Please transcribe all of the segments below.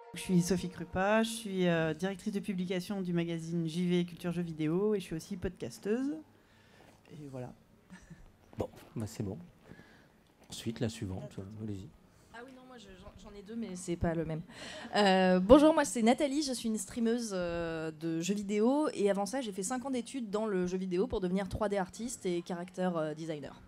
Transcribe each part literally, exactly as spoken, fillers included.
Je suis Sophie Krupa, je suis euh, directrice de publication du magazine J V Culture Jeux Vidéo et je suis aussi podcasteuse. Et voilà. Bon, bah c'est bon. Ensuite, la suivante, euh, allez-y. Ah oui, non, moi je- j'en j'en ai deux, mais c'est pas le même. Euh, bonjour, moi c'est Nathalie, je suis une streameuse euh, de jeux vidéo et avant ça j'ai fait cinq ans d'études dans le jeu vidéo pour devenir trois D artiste et character euh, designer.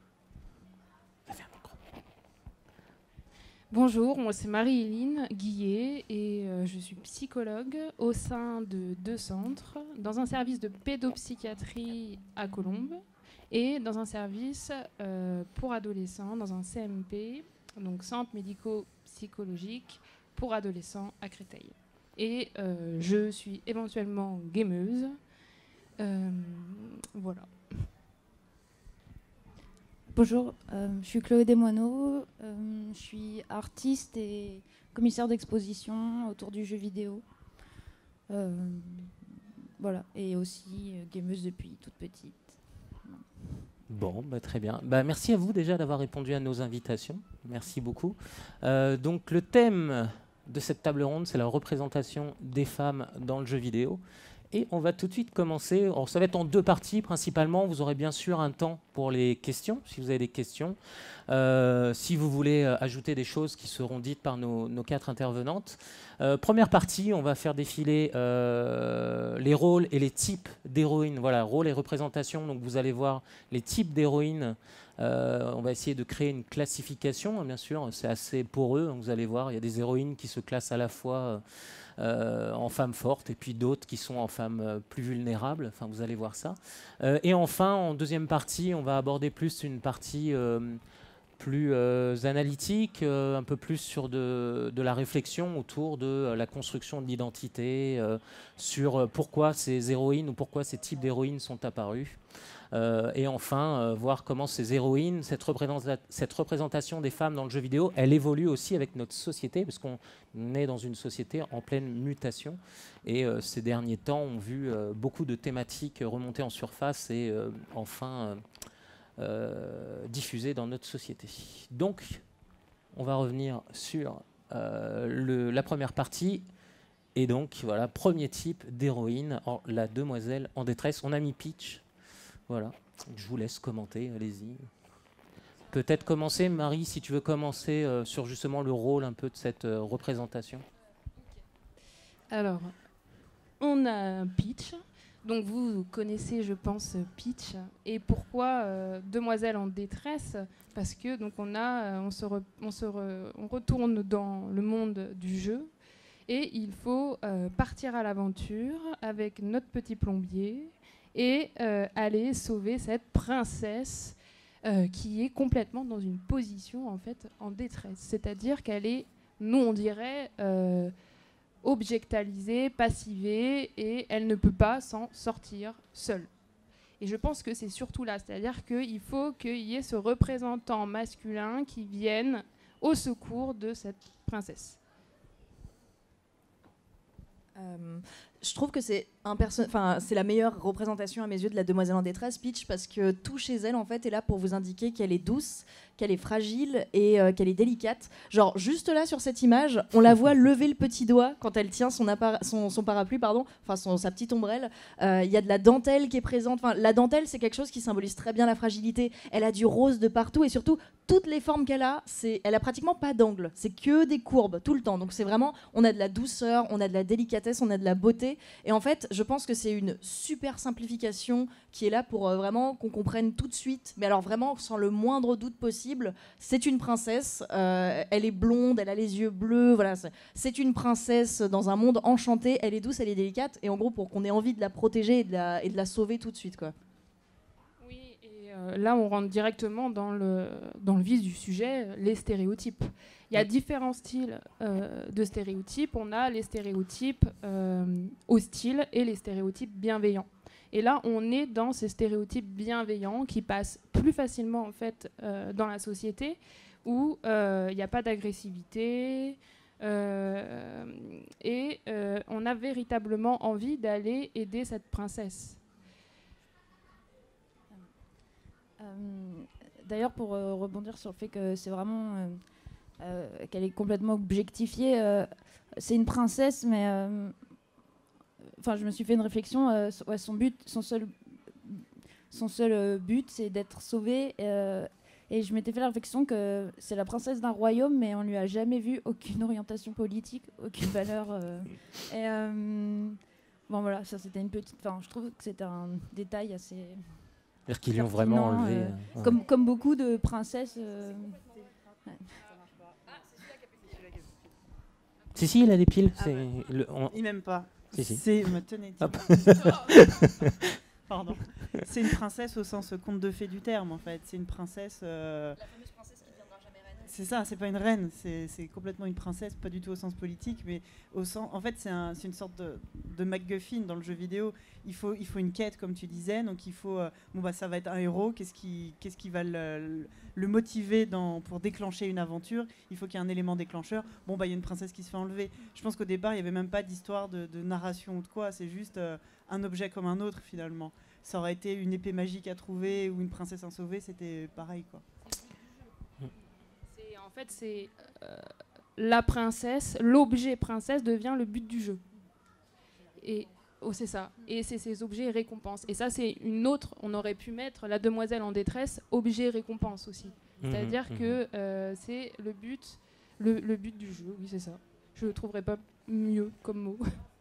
Bonjour, moi c'est Marie-Éline Guillet et euh, je suis psychologue au sein de deux centres, dans un service de pédopsychiatrie à Colombes et dans un service euh, pour adolescents, dans un C M P, donc centre médico-psychologique pour adolescents à Créteil. Et euh, je suis éventuellement gameuse. Euh, voilà. Bonjour, euh, je suis Chloé Desmoineaux, euh, je suis artiste et commissaire d'exposition autour du jeu vidéo. Euh, voilà, et aussi euh, gameuse depuis toute petite. Bon, bah, très bien. Bah, merci à vous déjà d'avoir répondu à nos invitations. Merci beaucoup. Euh, donc le thème de cette table ronde, c'est la représentation des femmes dans le jeu vidéo. Et on va tout de suite commencer. Alors, ça va être en deux parties principalement. Vous aurez bien sûr un temps pour les questions, si vous avez des questions. Euh, si vous voulez euh, ajouter des choses qui seront dites par nos, nos quatre intervenantes. Euh, première partie, on va faire défiler euh, les rôles et les types d'héroïnes. Voilà, rôles et représentations. Donc vous allez voir les types d'héroïnes. Euh, on va essayer de créer une classification, hein, bien sûr. C'est assez poreux. Hein, vous allez voir, il y a des héroïnes qui se classent à la fois... Euh, Euh, en femmes fortes et puis d'autres qui sont en femmes euh, plus vulnérables. Enfin, vous allez voir ça. Euh, et enfin, en deuxième partie, on va aborder plus une partie euh, plus euh, analytique, euh, un peu plus sur de, de la réflexion autour de euh, la construction de l'identité, euh, sur euh, pourquoi ces héroïnes ou pourquoi ces types d'héroïnes sont apparus. Euh, et enfin, euh, voir comment ces héroïnes, cette, représenta cette représentation des femmes dans le jeu vidéo, elle évolue aussi avec notre société, parce qu'on est dans une société en pleine mutation. Et euh, ces derniers temps, on a vu euh, beaucoup de thématiques remonter en surface et euh, enfin euh, euh, diffuser dans notre société. Donc, on va revenir sur euh, le, la première partie. Et donc, voilà, premier type d'héroïne, la demoiselle en détresse. On a mis Peach. Voilà, je vous laisse commenter, allez-y. Peut-être commencer, Marie, si tu veux commencer euh, sur justement le rôle un peu de cette euh, représentation. Alors, on a Peach. Donc vous connaissez, je pense, Peach. Et pourquoi euh, demoiselle en détresse? Parce que donc on a, euh, on se, re, on se re, on retourne dans le monde du jeu et il faut euh, partir à l'aventure avec notre petit plombier et euh, aller sauver cette princesse euh, qui est complètement dans une position en fait en détresse. C'est-à-dire qu'elle est, nous on dirait, euh, objectalisée, passivée, et elle ne peut pas s'en sortir seule. Et je pense que c'est surtout là, c'est-à-dire qu'il faut qu'il y ait ce représentant masculin qui vienne au secours de cette princesse. Euh, je trouve que c'est un perso- enfin, c'est la meilleure représentation à mes yeux de la demoiselle en détresse, Peach, parce que tout chez elle en fait est là pour vous indiquer qu'elle est douce, qu'elle est fragile et euh, qu'elle est délicate. Genre juste là sur cette image, on la voit lever le petit doigt quand elle tient son, son, son parapluie, pardon, enfin son, sa petite ombrelle. Il euh, y a de la dentelle qui est présente. Enfin, la dentelle c'est quelque chose qui symbolise très bien la fragilité. Elle a du rose de partout et surtout toutes les formes qu'elle a, c'est, elle a pratiquement pas d'angle, c'est que des courbes tout le temps. Donc c'est vraiment, on a de la douceur, on a de la délicatesse, on a de la beauté. Et en fait, je pense que c'est une super simplification qui est là pour euh, vraiment qu'on comprenne tout de suite, mais alors vraiment sans le moindre doute possible. C'est une princesse, euh, elle est blonde, elle a les yeux bleus, voilà, c'est, c'est une princesse dans un monde enchanté, elle est douce, elle est délicate, et en gros pour qu'on ait envie de la protéger et de la, et de la sauver tout de suite, quoi. Oui, et euh, là on rentre directement dans le, dans le vif du sujet, les stéréotypes. Il y a différents styles euh, de stéréotypes. On a les stéréotypes euh, hostiles et les stéréotypes bienveillants. Et là, on est dans ces stéréotypes bienveillants qui passent plus facilement en fait euh, dans la société où il euh, n'y a pas d'agressivité euh, et euh, on a véritablement envie d'aller aider cette princesse. Euh, D'ailleurs, pour euh, rebondir sur le fait que c'est vraiment... Euh, euh, qu'elle est complètement objectifiée. Euh, c'est une princesse, mais enfin, euh, je me suis fait une réflexion. Euh, ouais, son but, son seul, son seul euh, but, c'est d'être sauvée. Euh, et je m'étais fait la réflexion que c'est la princesse d'un royaume, mais on lui a jamais vu aucune orientation politique, aucune valeur. Euh, et euh, bon, voilà, ça c'était une petite. Enfin, je trouve que c'était un détail assez. C'est-à-dire qu'ils lui ont vraiment enlevé. Euh, euh, ouais. comme, comme beaucoup de princesses. Euh, ouais. Si, si, il a des piles. Ah c'est bah. le, on... Il m'aime pas. Si, si. C'est. Me tenez. Hop. Pardon. C'est une princesse au sens conte de fées du terme, en fait. C'est une princesse. Euh... La fameuse princesse qui viendra jamais reine. C'est ça, c'est pas une reine, c'est, c'est complètement une princesse, pas du tout au sens politique, mais au sens. En fait, c'est, un, c'est une sorte de, de MacGuffin dans le jeu vidéo. Il faut, il faut une quête, comme tu disais, donc il faut. Euh, bon, bah, ça va être un héros. Qu'est-ce qui, qu'est-ce qui va le, le motiver dans, pour déclencher une aventure? Il faut qu'il y ait un élément déclencheur. Bon, bah, il y a une princesse qui se fait enlever. Je pense qu'au départ, il n'y avait même pas d'histoire de, de narration ou de quoi. C'est juste euh, un objet comme un autre, finalement. Ça aurait été une épée magique à trouver ou une princesse insauvée, c'était pareil, quoi. C'est, en fait, c'est euh, la princesse, l'objet princesse devient le but du jeu. Et oh, c'est ça. Et c'est ces objets récompenses. Et ça, c'est une autre. On aurait pu mettre la demoiselle en détresse, objet récompense aussi. Mmh, C'est-à-dire mmh. que euh, c'est le but, le, le but du jeu. Oui, c'est ça. Je ne trouverais pas mieux comme mot.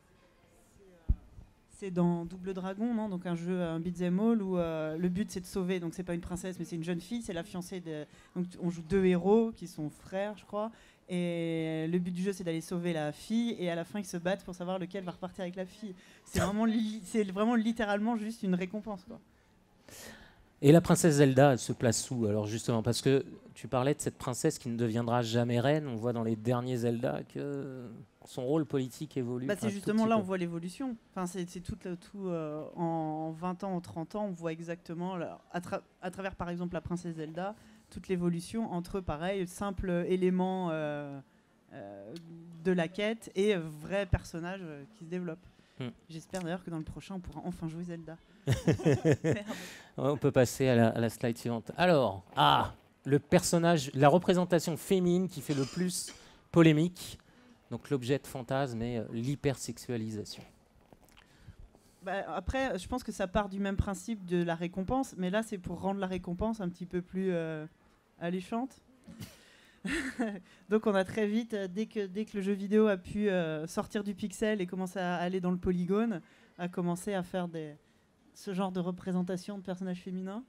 C'est dans Double Dragon, non? Donc un jeu, un beat'em all où euh, le but c'est de sauver. Donc c'est pas une princesse, mais c'est une jeune fille. C'est la fiancée de. Donc on joue deux héros qui sont frères, je crois. Et le but du jeu c'est d'aller sauver la fille. Et à la fin ils se battent pour savoir lequel va repartir avec la fille. C'est vraiment, li- c'est vraiment littéralement juste une récompense, quoi. Et la princesse Zelda, elle se place où alors justement? Parce que tu parlais de cette princesse qui ne deviendra jamais reine. On voit dans les derniers Zelda que son rôle politique évolue. Bah, un c'est tout justement petit là peu. on voit l'évolution. Enfin, c'est, c'est tout, le- tout euh, en vingt ans, en trente ans, on voit exactement, là, à, tra- à travers par exemple la princesse Zelda, toute l'évolution entre, pareil, simple élément euh, euh, de la quête et euh, vrai personnage euh, qui se développe. Hmm. J'espère d'ailleurs que dans le prochain on pourra enfin jouer Zelda. Ouais, on peut passer à la, à la slide suivante. Alors, ah, le personnage, la représentation féminine qui fait le plus polémique. Donc l'objet de fantasme est euh, l'hypersexualisation. Bah, après, je pense que ça part du même principe de la récompense, mais là c'est pour rendre la récompense un petit peu plus euh, alléchante. Donc on a très vite, euh, dès que, dès que le jeu vidéo a pu euh, sortir du pixel et commencer à aller dans le polygone, a commencé à faire des, ce genre de représentation de personnages féminins.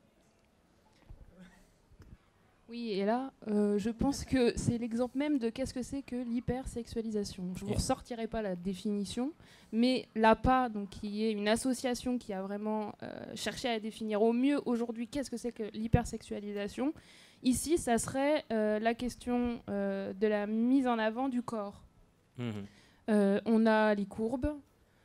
Oui, et là, euh, je pense que c'est l'exemple même de qu'est-ce que c'est que l'hypersexualisation. Je ne vous ressortirai pas la définition, mais l'A P A, donc, qui est une association qui a vraiment euh, cherché à définir au mieux aujourd'hui qu'est-ce que c'est que l'hypersexualisation. Ici, ça serait euh, la question euh, de la mise en avant du corps. Mmh. Euh, on a les courbes,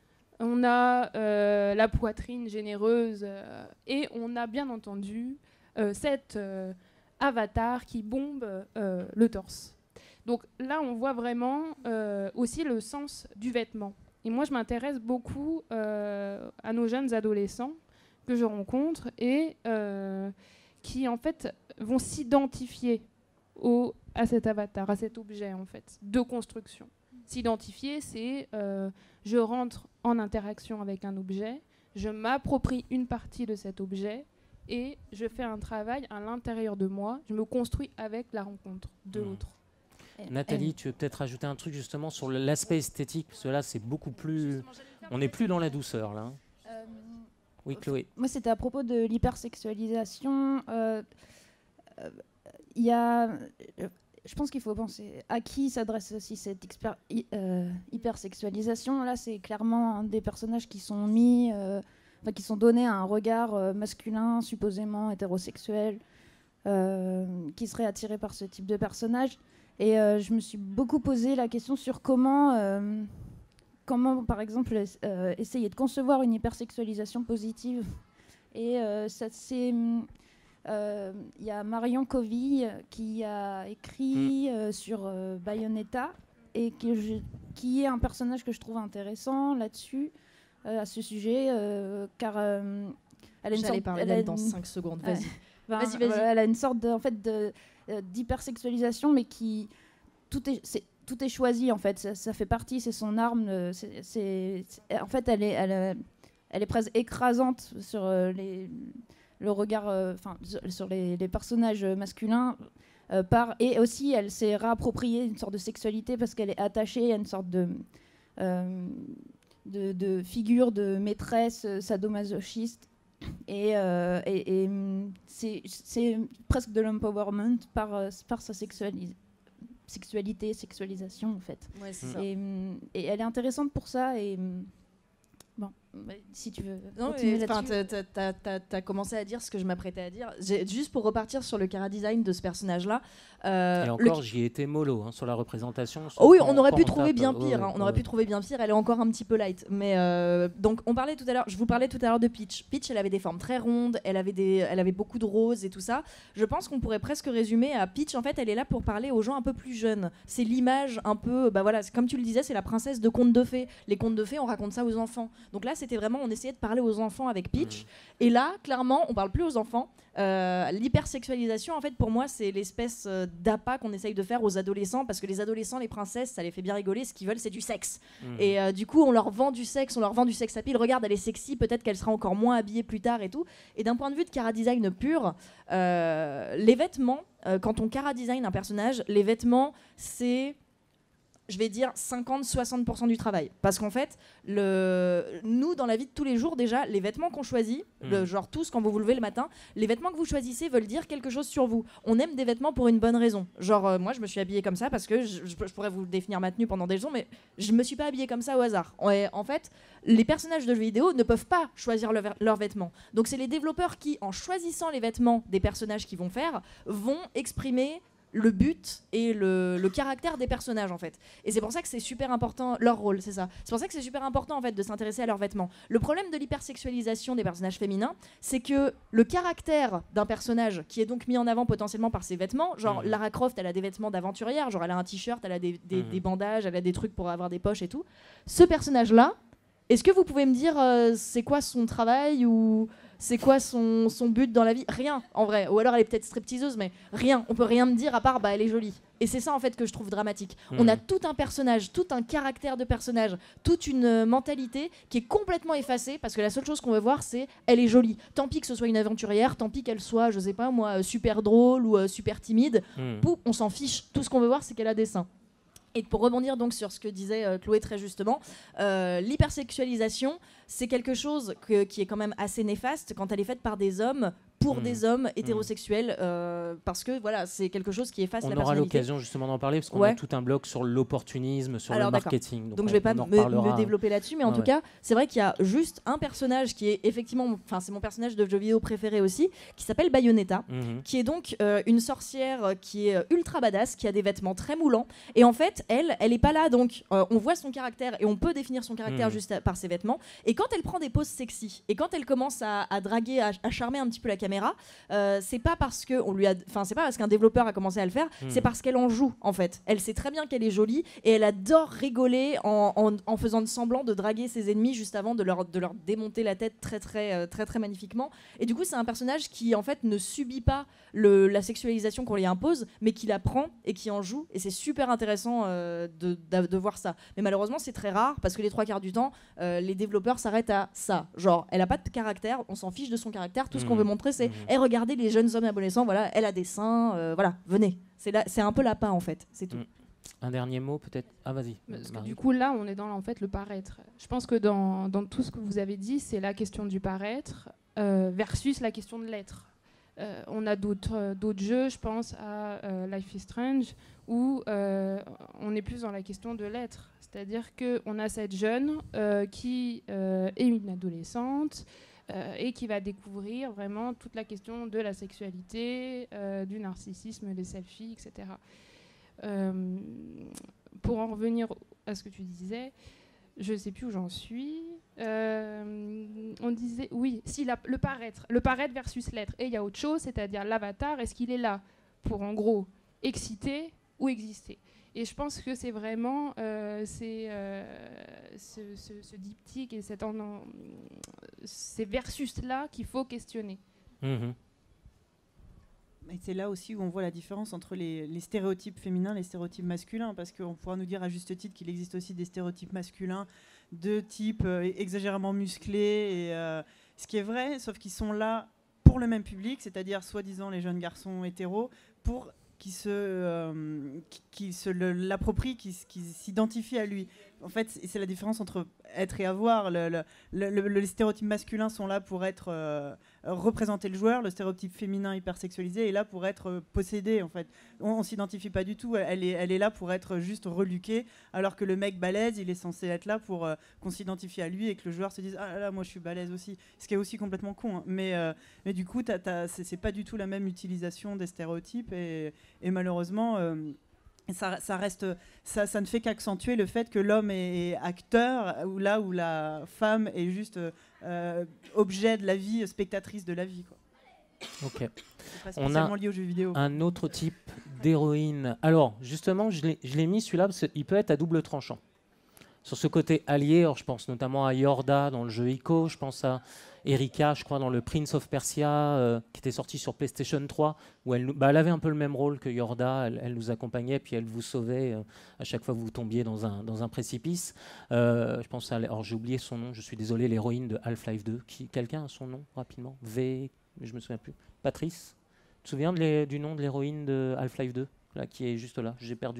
on a euh, la poitrine généreuse, euh, et on a bien entendu euh, cette... Euh, avatar qui bombe euh, le torse. Donc là, on voit vraiment euh, aussi le sens du vêtement. Et moi, je m'intéresse beaucoup euh, à nos jeunes adolescents que je rencontre et euh, qui, en fait, vont s'identifier au, à cet avatar, à cet objet, en fait, de construction. S'identifier, c'est euh, je rentre en interaction avec un objet, je m'approprie une partie de cet objet, et je fais un travail à l'intérieur de moi. Je me construis avec la rencontre de Mmh. l'autre. Nathalie, tu veux peut-être rajouter un truc justement sur l'aspect esthétique, parce que là, c'est beaucoup plus... On n'est plus dans la douceur, là. Euh, Oui, Chloé. Moi, c'était à propos de l'hypersexualisation. Il euh, euh, y a... Euh, je pense qu'il faut penser à qui s'adresse aussi cette exper- hy- euh, hypersexualisation. Là, c'est clairement des personnages qui sont mis... Euh, Enfin, qui sont donnés à un regard euh, masculin, supposément hétérosexuel, euh, qui serait attiré par ce type de personnage. Et euh, je me suis beaucoup posé la question sur comment, euh, comment par exemple, euh, essayer de concevoir une hypersexualisation positive. Et euh, ça, c'est... Il euh, y a Marion Covey qui a écrit euh, sur euh, Bayonetta, et que je, qui est un personnage que je trouve intéressant là-dessus. Euh, à ce sujet, euh, car euh, elle a une J'allais sorte, parler elle a d'elle dans une- cinq secondes, vas-y. Enfin, Vas-y, vas-y. voilà, elle a une sorte de, en fait, de, euh, d'hypersexualisation, mais qui, tout est, c'est, tout est choisi en fait. Ça, ça fait partie, c'est son arme. euh, C'est, c'est, c'est- en fait, elle est, elle, euh, elle est presque écrasante sur euh, les, le regard, euh, enfin, sur, sur les, les personnages masculins. euh, par, et aussi, elle s'est réappropriée une sorte de sexualité parce qu'elle est attachée à une sorte de euh, de, de figure de maîtresse euh, sadomasochiste. Et, euh, et, et, hum, c'est, c'est presque de l'empowerment par, euh, par sa sexualis- sexualité, sexualisation en fait. Ouais, c'est Mm. ça. Et, hum, et elle est intéressante pour ça. Et hum, bon, bah, si tu veux Non, continuer mais, enfin, là-dessus. t'as- t'as- t'as- t'as commencé à dire ce que je m'apprêtais à dire. J'ai- Juste pour repartir sur le chara-design de ce personnage-là. euh, Et le- encore, j'y étais mollo hein, sur la représentation. Oh oui, Quand- on aurait quand pu on trouver tape, bien euh, pire. ouais, hein, On aurait ouais. pu trouver bien pire. Elle est encore un petit peu light. Mais euh, donc, on parlait tout à l'heure. Je vous parlais tout à l'heure de Peach. Peach, elle avait des formes très rondes. Elle avait des, elle avait beaucoup de roses et tout ça. Je pense qu'on pourrait presque résumer à Peach. En fait, elle est là pour parler aux gens un peu plus jeunes. C'est l'image un peu, bah voilà, c'est comme tu le disais, c'est la princesse de contes de fées. Les contes de fées, on raconte ça aux enfants. Donc là, c'était vraiment, on essayait de parler aux enfants avec Peach. Et là, clairement, on parle plus aux enfants. Euh, l'hypersexualisation, en fait, pour moi, c'est l'espèce euh, d'appât qu'on essaye de faire aux adolescents, parce que les adolescents, les princesses, ça les fait bien rigoler. Ce qu'ils veulent, c'est du sexe. Mhm. Et euh, du coup, on leur vend du sexe, on leur vend du sex appeal. Regarde, elle est sexy, peut-être qu'elle sera encore moins habillée plus tard et tout. Et d'un point de vue de chara design pur, euh, les vêtements, euh, quand on chara design un personnage, les vêtements, c'est, je vais dire, cinquante à soixante pour cent du travail. Parce qu'en fait, le... nous, dans la vie de tous les jours, déjà, les vêtements qu'on choisit, Mm. le, genre tous, quand vous vous levez le matin, les vêtements que vous choisissez veulent dire quelque chose sur vous. On aime des vêtements pour une bonne raison. Genre, euh, moi, je me suis habillée comme ça parce que je, je- je pourrais vous définir ma tenue pendant des jours, mais je me suis pas habillée comme ça au hasard. Ouais, en fait, les personnages de jeux vidéo ne peuvent pas choisir le ver- leurs vêtements. Donc, c'est les développeurs qui, en choisissant les vêtements des personnages qu'ils vont faire, vont exprimer le but et le, le caractère des personnages en fait. Et c'est pour ça que c'est super important, leur rôle, c'est ça. C'est pour ça que c'est super important en fait de s'intéresser à leurs vêtements. Le problème de l'hypersexualisation des personnages féminins, c'est que le caractère d'un personnage qui est donc mis en avant potentiellement par ses vêtements, genre Mhm. Lara Croft, elle a des vêtements d'aventurière, genre elle a un t-shirt, elle a des, des- Mhm. des bandages, elle a des trucs pour avoir des poches et tout. Ce personnage-là, est-ce que vous pouvez me dire euh, c'est quoi son travail ou c'est quoi son, son but dans la vie? Rien, en vrai. Ou alors elle est peut-être stripteaseuse, mais rien. On peut rien me dire à part bah elle est jolie. Et c'est ça en fait que je trouve dramatique. Mhm. On a tout un personnage, tout un caractère de personnage, toute une euh, mentalité qui est complètement effacée parce que la seule chose qu'on veut voir c'est elle est jolie. Tant pis que ce soit une aventurière, tant pis qu'elle soit, je sais pas moi, euh, super drôle ou euh, super timide. Mhm. Pouf, on s'en fiche. Tout ce qu'on veut voir c'est qu'elle a des seins. Et pour rebondir donc sur ce que disait euh, Chloé très justement, euh, l'hypersexualisation, c'est quelque chose que- qui est quand même assez néfaste quand elle est faite par des hommes pour Mhm. des hommes hétérosexuels, euh, parce que voilà, c'est quelque chose qui efface On la aura personnalité. l'occasion justement d'en parler parce qu'on Ouais. a tout un bloc sur l'opportunisme, sur Alors, le d'accord. marketing. Donc on- je vais pas on en me, reparlera. me développer là-dessus, mais en Ouais, tout ouais. cas, c'est vrai qu'il y a juste un personnage qui est effectivement, enfin c'est mon personnage de jeu vidéo préféré aussi, qui s'appelle Bayonetta, Mhm. qui est donc euh, une sorcière euh, qui est euh, ultra badass, qui a des vêtements très moulants. Et en fait, elle, elle est pas là, donc euh, on voit son caractère et on peut définir son caractère Mhm. juste à- par ses vêtements. Et quand elle prend des poses sexy et quand elle commence à, à draguer, à, à charmer un petit peu la caméra, euh, c'est pas parce que on lui a, enfin c'est pas parce qu'un développeur a commencé à le faire, Mhm. c'est parce qu'elle en joue en fait. Elle sait très bien qu'elle est jolie et elle adore rigoler en, en- en faisant de semblant de draguer ses ennemis juste avant de leur, de leur démonter la tête très très euh, très très magnifiquement. Et du coup, c'est un personnage qui en fait ne subit pas le, la sexualisation qu'on lui impose, mais qui la prend et qui en joue. Et c'est super intéressant euh, de, de- de voir ça. Mais malheureusement, c'est très rare parce que les trois quarts du temps, euh, les développeurs s'arrêtent à ça. Genre, elle a pas de caractère, on s'en fiche de son caractère. Tout ce qu'on Mhm. veut montrer, c'est Mhm. Eh, regardez les jeunes hommes adolescents, voilà, elle a des seins, euh, voilà, venez. C'est là- c'est un peu lapin en fait, c'est tout. Mhm. Un dernier mot peut-être. Ah vas-y. Parce que Marie. du coup, là, on est dans en fait le paraître. Je pense que dans, dans tout ce que vous avez dit, c'est la question du paraître euh, versus la question de l'être. Euh, on a d'autres euh, d'autres jeux, je pense à euh, Life is Strange, où euh, on est plus dans la question de l'être. C'est-à-dire qu'on a cette jeune euh, qui euh, est une adolescente euh, et qui va découvrir vraiment toute la question de la sexualité, euh, du narcissisme, les selfies, et cetera. Euh, pour en revenir à ce que tu disais, je ne sais plus où j'en suis. Euh, on disait, oui, si la- le paraître, le paraître versus l'être. Et il y a autre chose, c'est-à-dire l'avatar, est-ce qu'il est là pour, en gros, exciter ou exister? Et je pense que c'est vraiment euh, c'est, euh, ce, ce, ce diptyque et cet en, en- ces versus-là qu'il faut questionner. Mhm. Et c'est là aussi où on voit la différence entre les, les stéréotypes féminins et les stéréotypes masculins, parce qu'on pourra nous dire à juste titre qu'il existe aussi des stéréotypes masculins de type euh, exagérément musclés, et, euh, ce qui est vrai, sauf qu'ils sont là pour le même public, c'est-à-dire soi-disant les jeunes garçons hétéros, pour qui se, euh, qui, qui se le, l'approprient, qui, qui s'identifient à lui. En fait, c'est la différence entre être et avoir. Le, le, le, le, les stéréotypes masculins sont là pour être euh, représenter le joueur, le stéréotype féminin hypersexualisé est là pour être euh, possédé. En fait, on, on s'identifie pas du tout. Elle est, elle est là pour être juste reluquée, alors que le mec balèze, il est censé être là pour euh, qu'on s'identifie à lui et que le joueur se dise ah là, moi je suis balèze aussi. Ce qui est aussi complètement con. Hein. Mais, euh, mais du coup, t'as, t'as, c'est, c'est pas du tout la même utilisation des stéréotypes et, et malheureusement. Euh, Ça, ça, reste, ça, ça ne fait qu'accentuer le fait que l'homme est acteur, ou là où la femme est juste euh, objet de la vie, spectatrice de la vie. Quoi. Ok. C'est pas spécialement lié aux jeux vidéo. Un autre type d'héroïne. Alors, justement, je l'ai, je l'ai mis celui-là parce qu'il peut être à double tranchant. Sur ce côté allié, alors je pense notamment à Yorda dans le jeu Ico, je pense à Erika, je crois, dans le Prince of Persia, euh, qui était sorti sur PlayStation trois, où elle, bah, elle avait un peu le même rôle que Yorda, elle, elle nous accompagnait, puis elle vous sauvait euh, à chaque fois que vous tombiez dans un, dans un précipice. Euh, je pense à, alors j'ai oublié son nom, je suis désolé, l'héroïne de Half-Life deux. Qui, quelqu'un a son nom, rapidement? V, je me souviens plus. Patrice, tu te souviens de les, du nom de l'héroïne de Half-Life deux, là, qui est juste là, j'ai perdu.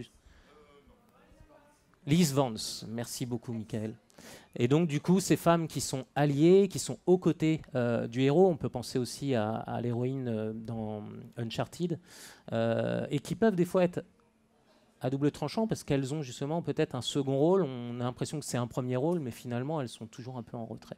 Liz Vance, merci beaucoup Michael. Et donc du coup, ces femmes qui sont alliées, qui sont aux côtés euh, du héros, on peut penser aussi à, à l'héroïne euh, dans Uncharted, euh, et qui peuvent des fois être à double tranchant parce qu'elles ont justement peut-être un second rôle, on a l'impression que c'est un premier rôle, mais finalement elles sont toujours un peu en retrait.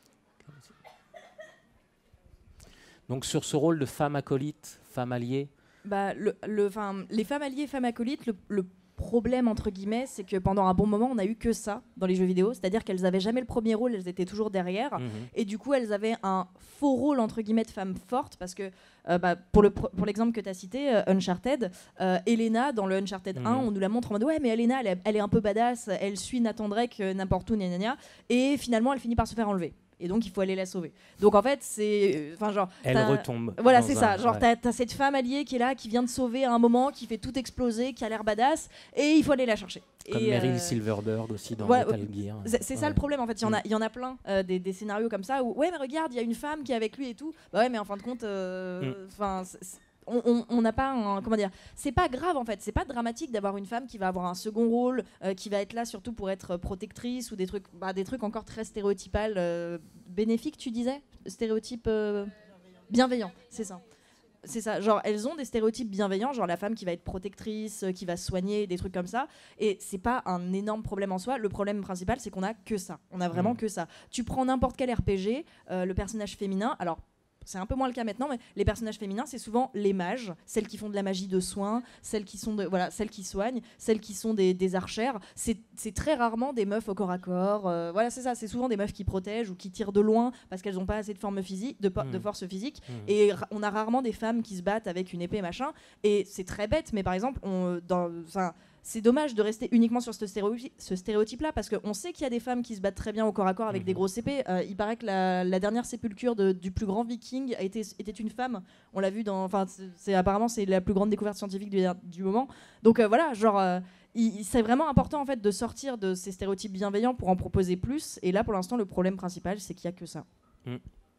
Donc sur ce rôle de femme acolyte, femme alliée, bah, le, le, les femmes alliées, femmes acolytes, le, le problème entre guillemets, c'est que pendant un bon moment on a eu que ça dans les jeux vidéo, c'est-à-dire qu'elles avaient jamais le premier rôle, elles étaient toujours derrière, mmh. et du coup elles avaient un faux rôle entre guillemets de femme forte, parce que euh, bah, pour, le, pour l'exemple que tu as cité, euh, Uncharted, euh, Elena dans le Uncharted mmh. un, on nous la montre en mode ouais mais Elena elle est, elle est un peu badass, elle suit Nathan Drake euh, n'importe où, gna gna gna, et finalement elle finit par se faire enlever. Et donc il faut aller la sauver. Donc en fait c'est, enfin genre, elle retombe. Voilà c'est ça. Un, genre ouais. t'as, t'as cette femme alliée qui est là, qui vient de sauver à un moment, qui fait tout exploser, qui a l'air badass, et il faut aller la chercher. Comme et Meryl euh... Silverberg aussi dans voilà, Metal Gear. C'est, c'est ouais. ça le problème en fait. Il y en a, il y en a plein euh, des, des scénarios comme ça où ouais mais regarde il y a une femme qui est avec lui et tout. Bah ouais mais en fin de compte, enfin. Euh, mm. On n'a pas un, comment dire, c'est pas grave en fait, c'est pas dramatique d'avoir une femme qui va avoir un second rôle, euh, qui va être là surtout pour être protectrice ou des trucs, bah, des trucs encore très stéréotypales, euh, bénéfiques tu disais, stéréotypes euh, bienveillants, c'est ça. C'est ça, genre elles ont des stéréotypes bienveillants, genre la femme qui va être protectrice, qui va soigner, des trucs comme ça, et c'est pas un énorme problème en soi. Le problème principal c'est qu'on a que ça, on a vraiment mmh. que ça. Tu prends n'importe quel R P G, euh, le personnage féminin, alors c'est un peu moins le cas maintenant, mais les personnages féminins, c'est souvent les mages, celles qui font de la magie de soins, celles qui sont de, voilà, celles qui soignent, celles qui sont des, des archères. C'est, c'est très rarement des meufs au corps à corps. Euh, voilà, c'est ça. C'est souvent des meufs qui protègent ou qui tirent de loin parce qu'elles n'ont pas assez de forme physique, de, po- mmh. de force physique. Mmh. Et ra- on a rarement des femmes qui se battent avec une épée machin. Et c'est très bête, mais par exemple, on, dans, enfin. C'est dommage de rester uniquement sur ce, stéréotype, ce stéréotype-là, parce qu'on sait qu'il y a des femmes qui se battent très bien au corps à corps avec mmh. des grosses épées. Euh, il paraît que la, la dernière sépulture de, du plus grand viking a été, était une femme. On l'a vu dans... Enfin, c'est, c'est, apparemment, c'est la plus grande découverte scientifique du, du moment. Donc euh, voilà, genre... Euh, il, c'est vraiment important en fait de sortir de ces stéréotypes bienveillants pour en proposer plus. Et là, pour l'instant, le problème principal, c'est qu'il n'y a que ça. Mmh.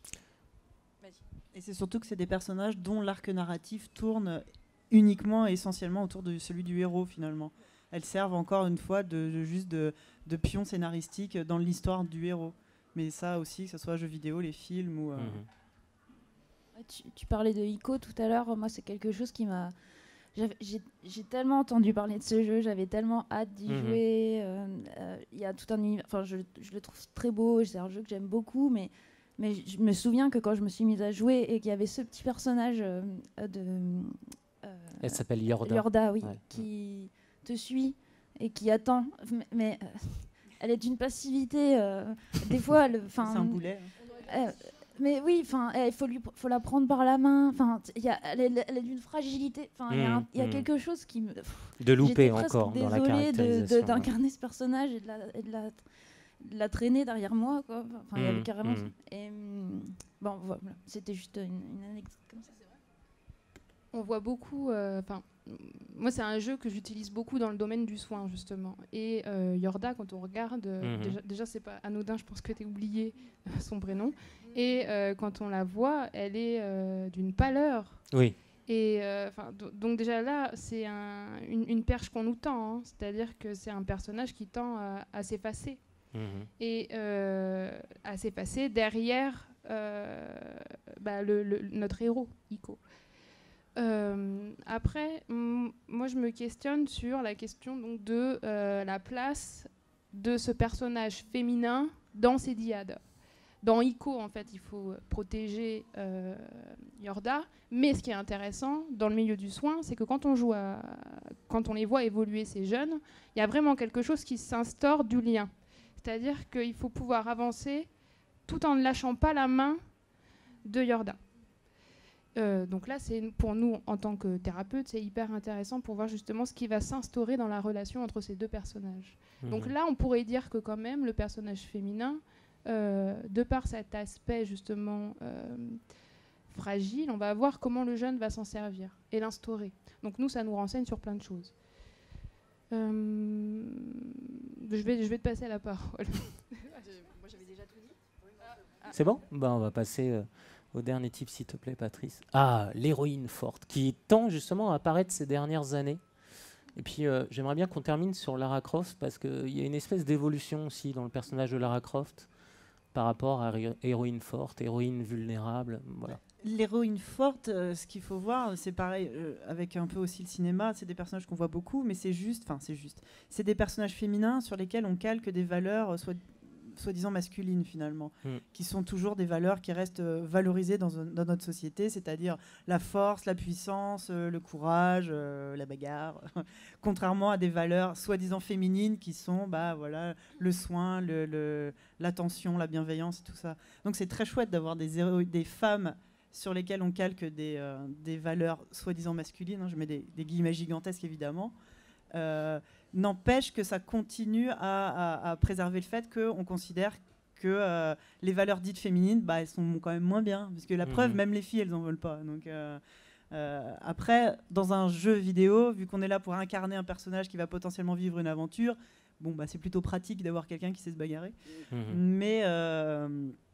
Et c'est surtout que c'est des personnages dont l'arc narratif tourne uniquement et essentiellement autour de celui du héros finalement. Elles servent encore une fois de, de juste de, de pions scénaristiques dans l'histoire du héros. Mais ça aussi, que ce soit jeux vidéo, les films ou... Euh... Mmh. Tu, tu parlais de Ico tout à l'heure, moi c'est quelque chose qui m'a... J'avais, j'ai, j'ai tellement entendu parler de ce jeu, j'avais tellement hâte d'y mmh. jouer. Il euh, euh, y a tout un univers... Enfin, je, je le trouve très beau, c'est un jeu que j'aime beaucoup, mais... Mais je me souviens que quand je me suis mise à jouer et qu'il y avait ce petit personnage euh, de... Euh, Elle s'appelle Yorda. Yorda, oui, ouais. qui te suit et qui attend. Mais, mais euh, elle est d'une passivité. Euh, des fois, elle, c'est un boulet. Euh, mais oui, enfin, il faut lui, faut la prendre par la main. Enfin, il y a, elle est, elle est d'une fragilité. Enfin, il mmh, y a, y a mmh. quelque chose qui me. Pff, de louper encore dans la de, caractérisation. de, d'incarner ce personnage et de la. Et de la de la traîner derrière moi, quoi. Enfin, il mmh, y avait carrément... Mmh. Et, bon, voilà. C'était juste une, une anecdote comme ça. on voit beaucoup. Enfin, euh, moi, c'est un jeu que j'utilise beaucoup dans le domaine du soin, justement. Et euh, Yorda, quand on regarde, euh, mmh. déjà, déjà c'est pas anodin, je pense que tu as oublié son prénom. Et euh, quand on la voit, elle est euh, d'une pâleur. Oui. Et euh, donc déjà là, c'est un, une, une perche qu'on nous tend, hein. C'est-à-dire que c'est un personnage qui tend à, à s'effacer. Mmh. Et euh, à s'effacer derrière euh, bah, le, le, notre héros, Iko. Euh, après, m- moi je me questionne sur la question donc, de euh, la place de ce personnage féminin dans ces dyades. Dans Iko, en fait, il faut protéger euh, Yorda, mais ce qui est intéressant dans le milieu du soin, c'est que quand on joue à, quand on les voit évoluer, ces jeunes, il y a vraiment quelque chose qui s'instaure du lien. C'est-à-dire qu'il faut pouvoir avancer tout en ne lâchant pas la main de Yorda. Euh, donc là, c'est pour nous, en tant que thérapeute, c'est hyper intéressant pour voir justement ce qui va s'instaurer dans la relation entre ces deux personnages. Mmh. Donc là, on pourrait dire que quand même, le personnage féminin, euh, de par cet aspect justement euh, fragile, on va voir comment le jeune va s'en servir et l'instaurer. Donc nous, ça nous renseigne sur plein de choses. Euh, je, vais, je vais te passer la parole. Moi, j'avais déjà tout dit. C'est bon ? Ben, on va passer... Euh au dernier type, s'il te plaît, Patrice. Ah, l'héroïne forte, qui tend justement à apparaître ces dernières années. Et puis, euh, j'aimerais bien qu'on termine sur Lara Croft, parce qu'il y a une espèce d'évolution aussi dans le personnage de Lara Croft par rapport à ré- héroïne forte, héroïne vulnérable. Voilà. L'héroïne forte, euh, ce qu'il faut voir, c'est pareil, euh, avec un peu aussi le cinéma, c'est des personnages qu'on voit beaucoup, mais c'est juste, enfin, c'est juste. C'est des personnages féminins sur lesquels on calque des valeurs, euh, soit soi-disant masculines finalement, mm. qui sont toujours des valeurs qui restent euh, valorisées dans, un, dans notre société, c'est-à-dire la force, la puissance, euh, le courage, euh, la bagarre, contrairement à des valeurs soi-disant féminines qui sont bah, voilà, le soin, le, le, l'attention, la bienveillance et tout ça. Donc c'est très chouette d'avoir des, héros- des femmes sur lesquelles on calque des, euh, des valeurs soi-disant masculines, hein, je mets des, des guillemets gigantesques évidemment, euh, n'empêche que ça continue à, à, à préserver le fait qu'on considère que euh, les valeurs dites féminines, bah, elles sont quand même moins bien. Parce que la mmh. preuve, même les filles, elles n'en veulent pas. Donc, euh, euh, après, dans un jeu vidéo, vu qu'on est là pour incarner un personnage qui va potentiellement vivre une aventure, bon, bah, c'est plutôt pratique d'avoir quelqu'un qui sait se bagarrer. Mmh. Mais euh,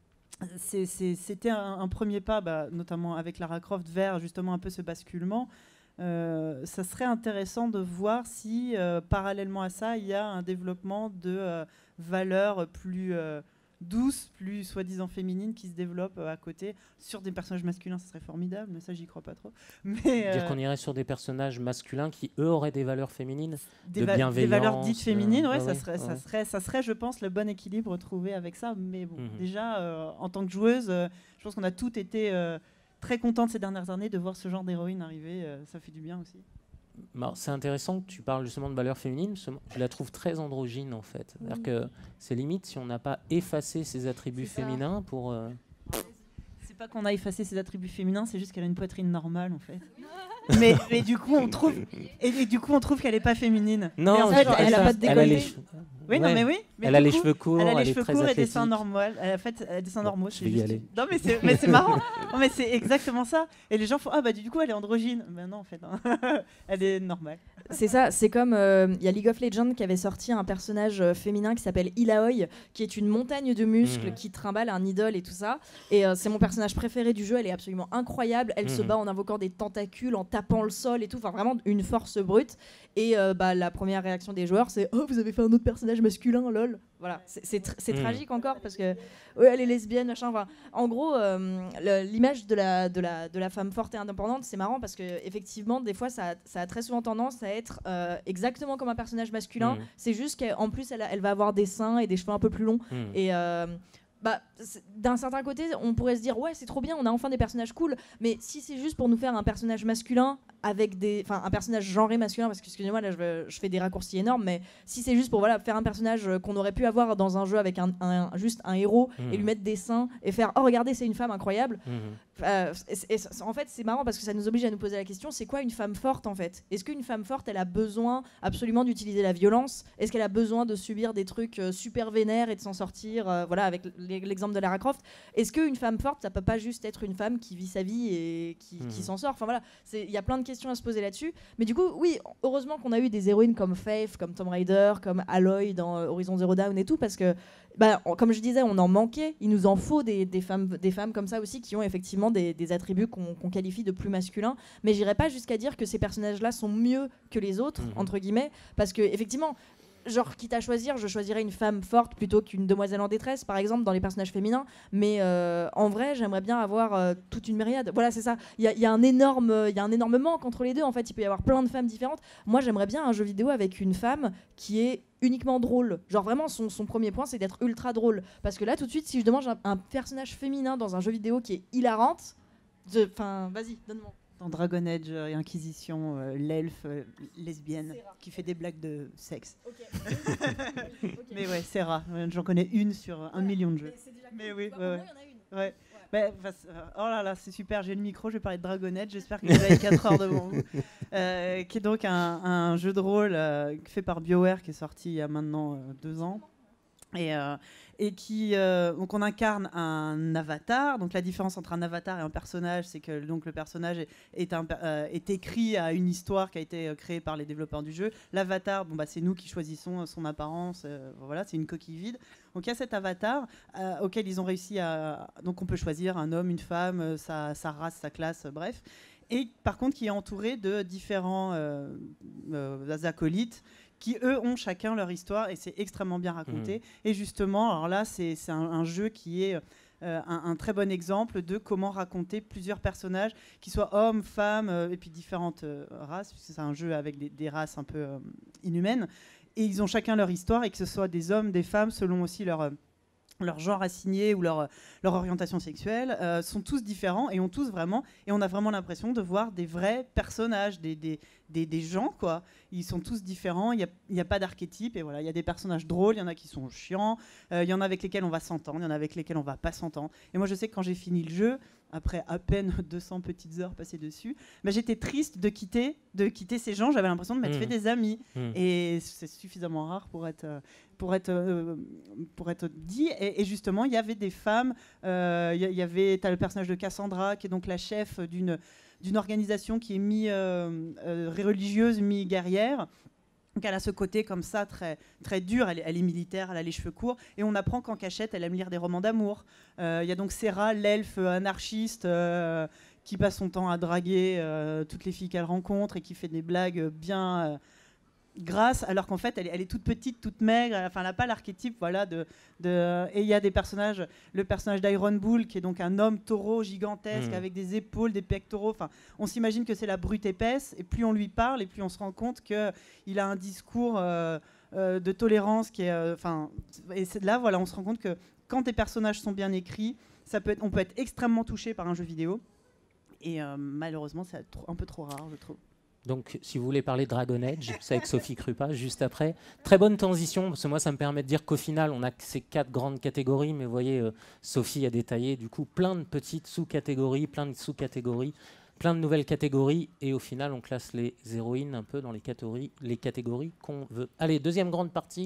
c'est, c'est, c'était un, un premier pas, bah, notamment avec Lara Croft, vers justement un peu ce basculement. Euh, ça serait intéressant de voir si, euh, parallèlement à ça, il y a un développement de euh, valeurs plus euh, douces, plus soi-disant féminines qui se développent euh, à côté. Sur des personnages masculins, ça serait formidable, mais ça, j'y crois pas trop. Mais, euh, dire qu'on irait sur des personnages masculins qui, eux, auraient des valeurs féminines, des de va- bienveillance. Des valeurs dites féminines, euh, ouais, ouais, ça, ouais, serait, ouais. ça, serait, ça serait, ça serait, je pense, le bon équilibre trouvé avec ça. Mais bon, Mm-hmm. déjà, euh, en tant que joueuse, euh, je pense qu'on a toutes été euh, très contentes ces dernières années de voir ce genre d'héroïne arriver. Euh, ça fait du bien aussi. Alors, c'est intéressant que tu parles justement de valeurs féminines. Je la trouve très androgyne en fait. C'est-à-dire Oui. que c'est limite si on n'a pas effacé ses attributs C'est ça. féminins pour. Euh... C'est pas qu'on a effacé ses attributs féminins, c'est juste qu'elle a une poitrine normale en fait. mais, mais du coup on trouve et, et du coup on trouve qu'elle est pas féminine. Non, mais en je fait, dis elle, ça. a pas de Elle a les décolleté. cheveux. Oui, Ouais. non mais oui. Mais elle a du les coup, cheveux courts, elle a les elle est cheveux très courts et des athlétique. seins normaux. Elle a fait elle a des seins normaux. Je vais y aller. Non mais c'est mais c'est marrant. Non, mais c'est exactement ça. Et les gens font ah bah du coup elle est androgyne. Ben non en fait. Hein. Elle est normale. C'est ça, c'est comme il euh, y a League of Legends qui avait sorti un personnage euh, féminin qui s'appelle Illaoi, qui est une montagne de muscles mmh. qui trimballe un idole et tout ça. Et euh, c'est mon personnage préféré du jeu, elle est absolument incroyable. Elle mmh. se bat en invoquant des tentacules, en tapant le sol et tout, enfin vraiment une force brute. Et euh, bah, la première réaction des joueurs, c'est oh, vous avez fait un autre personnage masculin, lol. Voilà, c'est, c'est, tr- c'est mmh. tragique encore parce que ouais, elle est lesbienne, machin. Enfin, en gros, euh, le, l'image de la, de, la, de la femme forte et indépendante, c'est marrant parce que effectivement, des fois, ça, ça a très souvent tendance à être euh, exactement comme un personnage masculin. Mmh. C'est juste qu'en plus, elle, a, elle va avoir des seins et des cheveux un peu plus longs. Mmh. Et euh, bah, d'un certain côté, on pourrait se dire ouais, c'est trop bien, on a enfin des personnages cool. Mais si c'est juste pour nous faire un personnage masculin avec des, enfin un personnage genré masculin, parce que excusez-moi là, je, je fais des raccourcis énormes, mais si c'est juste pour voilà faire un personnage qu'on aurait pu avoir dans un jeu avec un, un juste un héros mmh. et lui mettre des seins et faire oh regardez c'est une femme incroyable. Mmh. Euh, et, et, en fait, c'est marrant parce que ça nous oblige à nous poser la question, c'est quoi une femme forte en fait? Est-ce qu'une femme forte, elle a besoin absolument d'utiliser la violence? Est-ce qu'elle a besoin de subir des trucs euh, super vénères et de s'en sortir, euh, voilà, avec l'exemple de Lara Croft? Est-ce qu'une femme forte, ça peut pas juste être une femme qui vit sa vie et qui, mmh. qui s'en sort? Enfin voilà, il y a plein de questions à se poser là-dessus. Mais du coup, oui, heureusement qu'on a eu des héroïnes comme Faith, comme Tomb Raider, comme Aloy dans euh, Horizon Zero Dawn et tout, parce que bah, on, comme je disais, on en manquait. Il nous en faut des, des, femmes, des femmes comme ça aussi qui ont effectivement des, des attributs qu'on qu'on qualifie de plus masculins. Mais j'irais pas jusqu'à dire que ces personnages-là sont mieux que les autres, mmh. entre guillemets, parce que effectivement, genre, quitte à choisir, je choisirais une femme forte plutôt qu'une demoiselle en détresse, par exemple, dans les personnages féminins. Mais euh, en vrai, j'aimerais bien avoir euh, toute une myriade. Voilà, c'est ça. Il y, y a un énorme, il y a un énorme manque entre les deux. En fait, il peut y avoir plein de femmes différentes. Moi, j'aimerais bien un jeu vidéo avec une femme qui est uniquement drôle. Genre vraiment, son, son premier point, c'est d'être ultra drôle. Parce que là, tout de suite, si je demande un, un personnage féminin dans un jeu vidéo qui est hilarante, enfin, vas-y, donne-moi. Dans Dragon Age et Inquisition, euh, l'elfe euh, lesbienne qui fait des blagues de sexe. Okay. Okay. Mais ouais, Serra. J'en connais une sur un ouais. million de jeux. Mais, mais oui, ouais, ouais. ouais. ouais. Bah, oh là là, c'est super, j'ai le micro, je vais parler de Dragon Age, j'espère que vous avez quatre heures devant vous. Euh, qui est donc un, un jeu de rôle euh, fait par BioWare qui est sorti il y a maintenant euh, deux ans. Et, euh, et qui euh, donc on incarne un avatar. Donc la différence entre un avatar et un personnage, c'est que donc le personnage est, est, un, euh, est écrit à une histoire qui a été créée par les développeurs du jeu. L'avatar, bon bah c'est nous qui choisissons son apparence. Euh, voilà, c'est une coquille vide. Donc il y a cet avatar euh, auquel ils ont réussi à. Donc on peut choisir un homme, une femme, sa, sa race, sa classe, euh, bref. Et par contre qui est entouré de différents euh, euh, acolytes qui, eux, ont chacun leur histoire, et c'est extrêmement bien raconté. Mmh. Et justement, alors là, c'est, c'est un, un jeu qui est euh, un, un très bon exemple de comment raconter plusieurs personnages, qui soient hommes, femmes, euh, et puis différentes euh, races, puisque c'est un jeu avec des, des races un peu euh, inhumaines. Et ils ont chacun leur histoire, et que ce soit des hommes, des femmes, selon aussi leur... Euh, leur genre assigné ou leur, leur orientation sexuelle, euh, sont tous différents et ont tous vraiment, et on a vraiment l'impression de voir des vrais personnages, des, des, des, des gens, quoi. Ils sont tous différents, il n'y a, y a pas d'archétype, et voilà, il y a des personnages drôles, il y en a qui sont chiants, il euh, y en a avec lesquels on va s'entendre, il y en a avec lesquels on va pas s'entendre. Et moi, je sais que quand j'ai fini le jeu, après à peine deux cents petites heures passées dessus, bah, j'étais triste de quitter, de quitter ces gens, j'avais l'impression de m'être mmh. fait des amis. Mmh. Et c'est suffisamment rare pour être... Euh, pour être, euh, pour être dit. Et, et justement, il y avait des femmes. Il euh, y, y avait, t'as le personnage de Cassandra, qui est donc la chef d'une, d'une organisation qui est mi-religieuse, euh, euh, mi-guerrière. Donc elle a ce côté comme ça, très, très dur. Elle est, elle est militaire, elle a les cheveux courts. Et on apprend qu'en cachette, elle aime lire des romans d'amour. Il euh, y a donc Serra, l'elfe anarchiste, euh, qui passe son temps à draguer euh, toutes les filles qu'elle rencontre et qui fait des blagues bien... Euh, grâce, alors qu'en fait elle est, elle est toute petite, toute maigre, enfin elle n'a pas l'archétype, voilà, de, de et il y a des personnages, le personnage d'Iron Bull qui est donc un homme taureau gigantesque mmh. avec des épaules, des pectoraux, enfin on s'imagine que c'est la brute épaisse, et plus on lui parle et plus on se rend compte qu'il a un discours euh, euh, de tolérance qui est, enfin euh, et c'est là voilà, on se rend compte que quand des personnages sont bien écrits, ça peut être, on peut être extrêmement touché par un jeu vidéo, et euh, malheureusement c'est un peu trop rare, je trouve. Donc, si vous voulez parler de Dragon Age, c'est avec Sophie Krupa, juste après. Très bonne transition, parce que moi, ça me permet de dire qu'au final, on a ces quatre grandes catégories, mais vous voyez, euh, Sophie a détaillé, du coup, plein de petites sous-catégories, plein de sous-catégories, plein de nouvelles catégories, et au final, on classe les héroïnes un peu dans les catégories, les catégories qu'on veut. Allez, deuxième grande partie.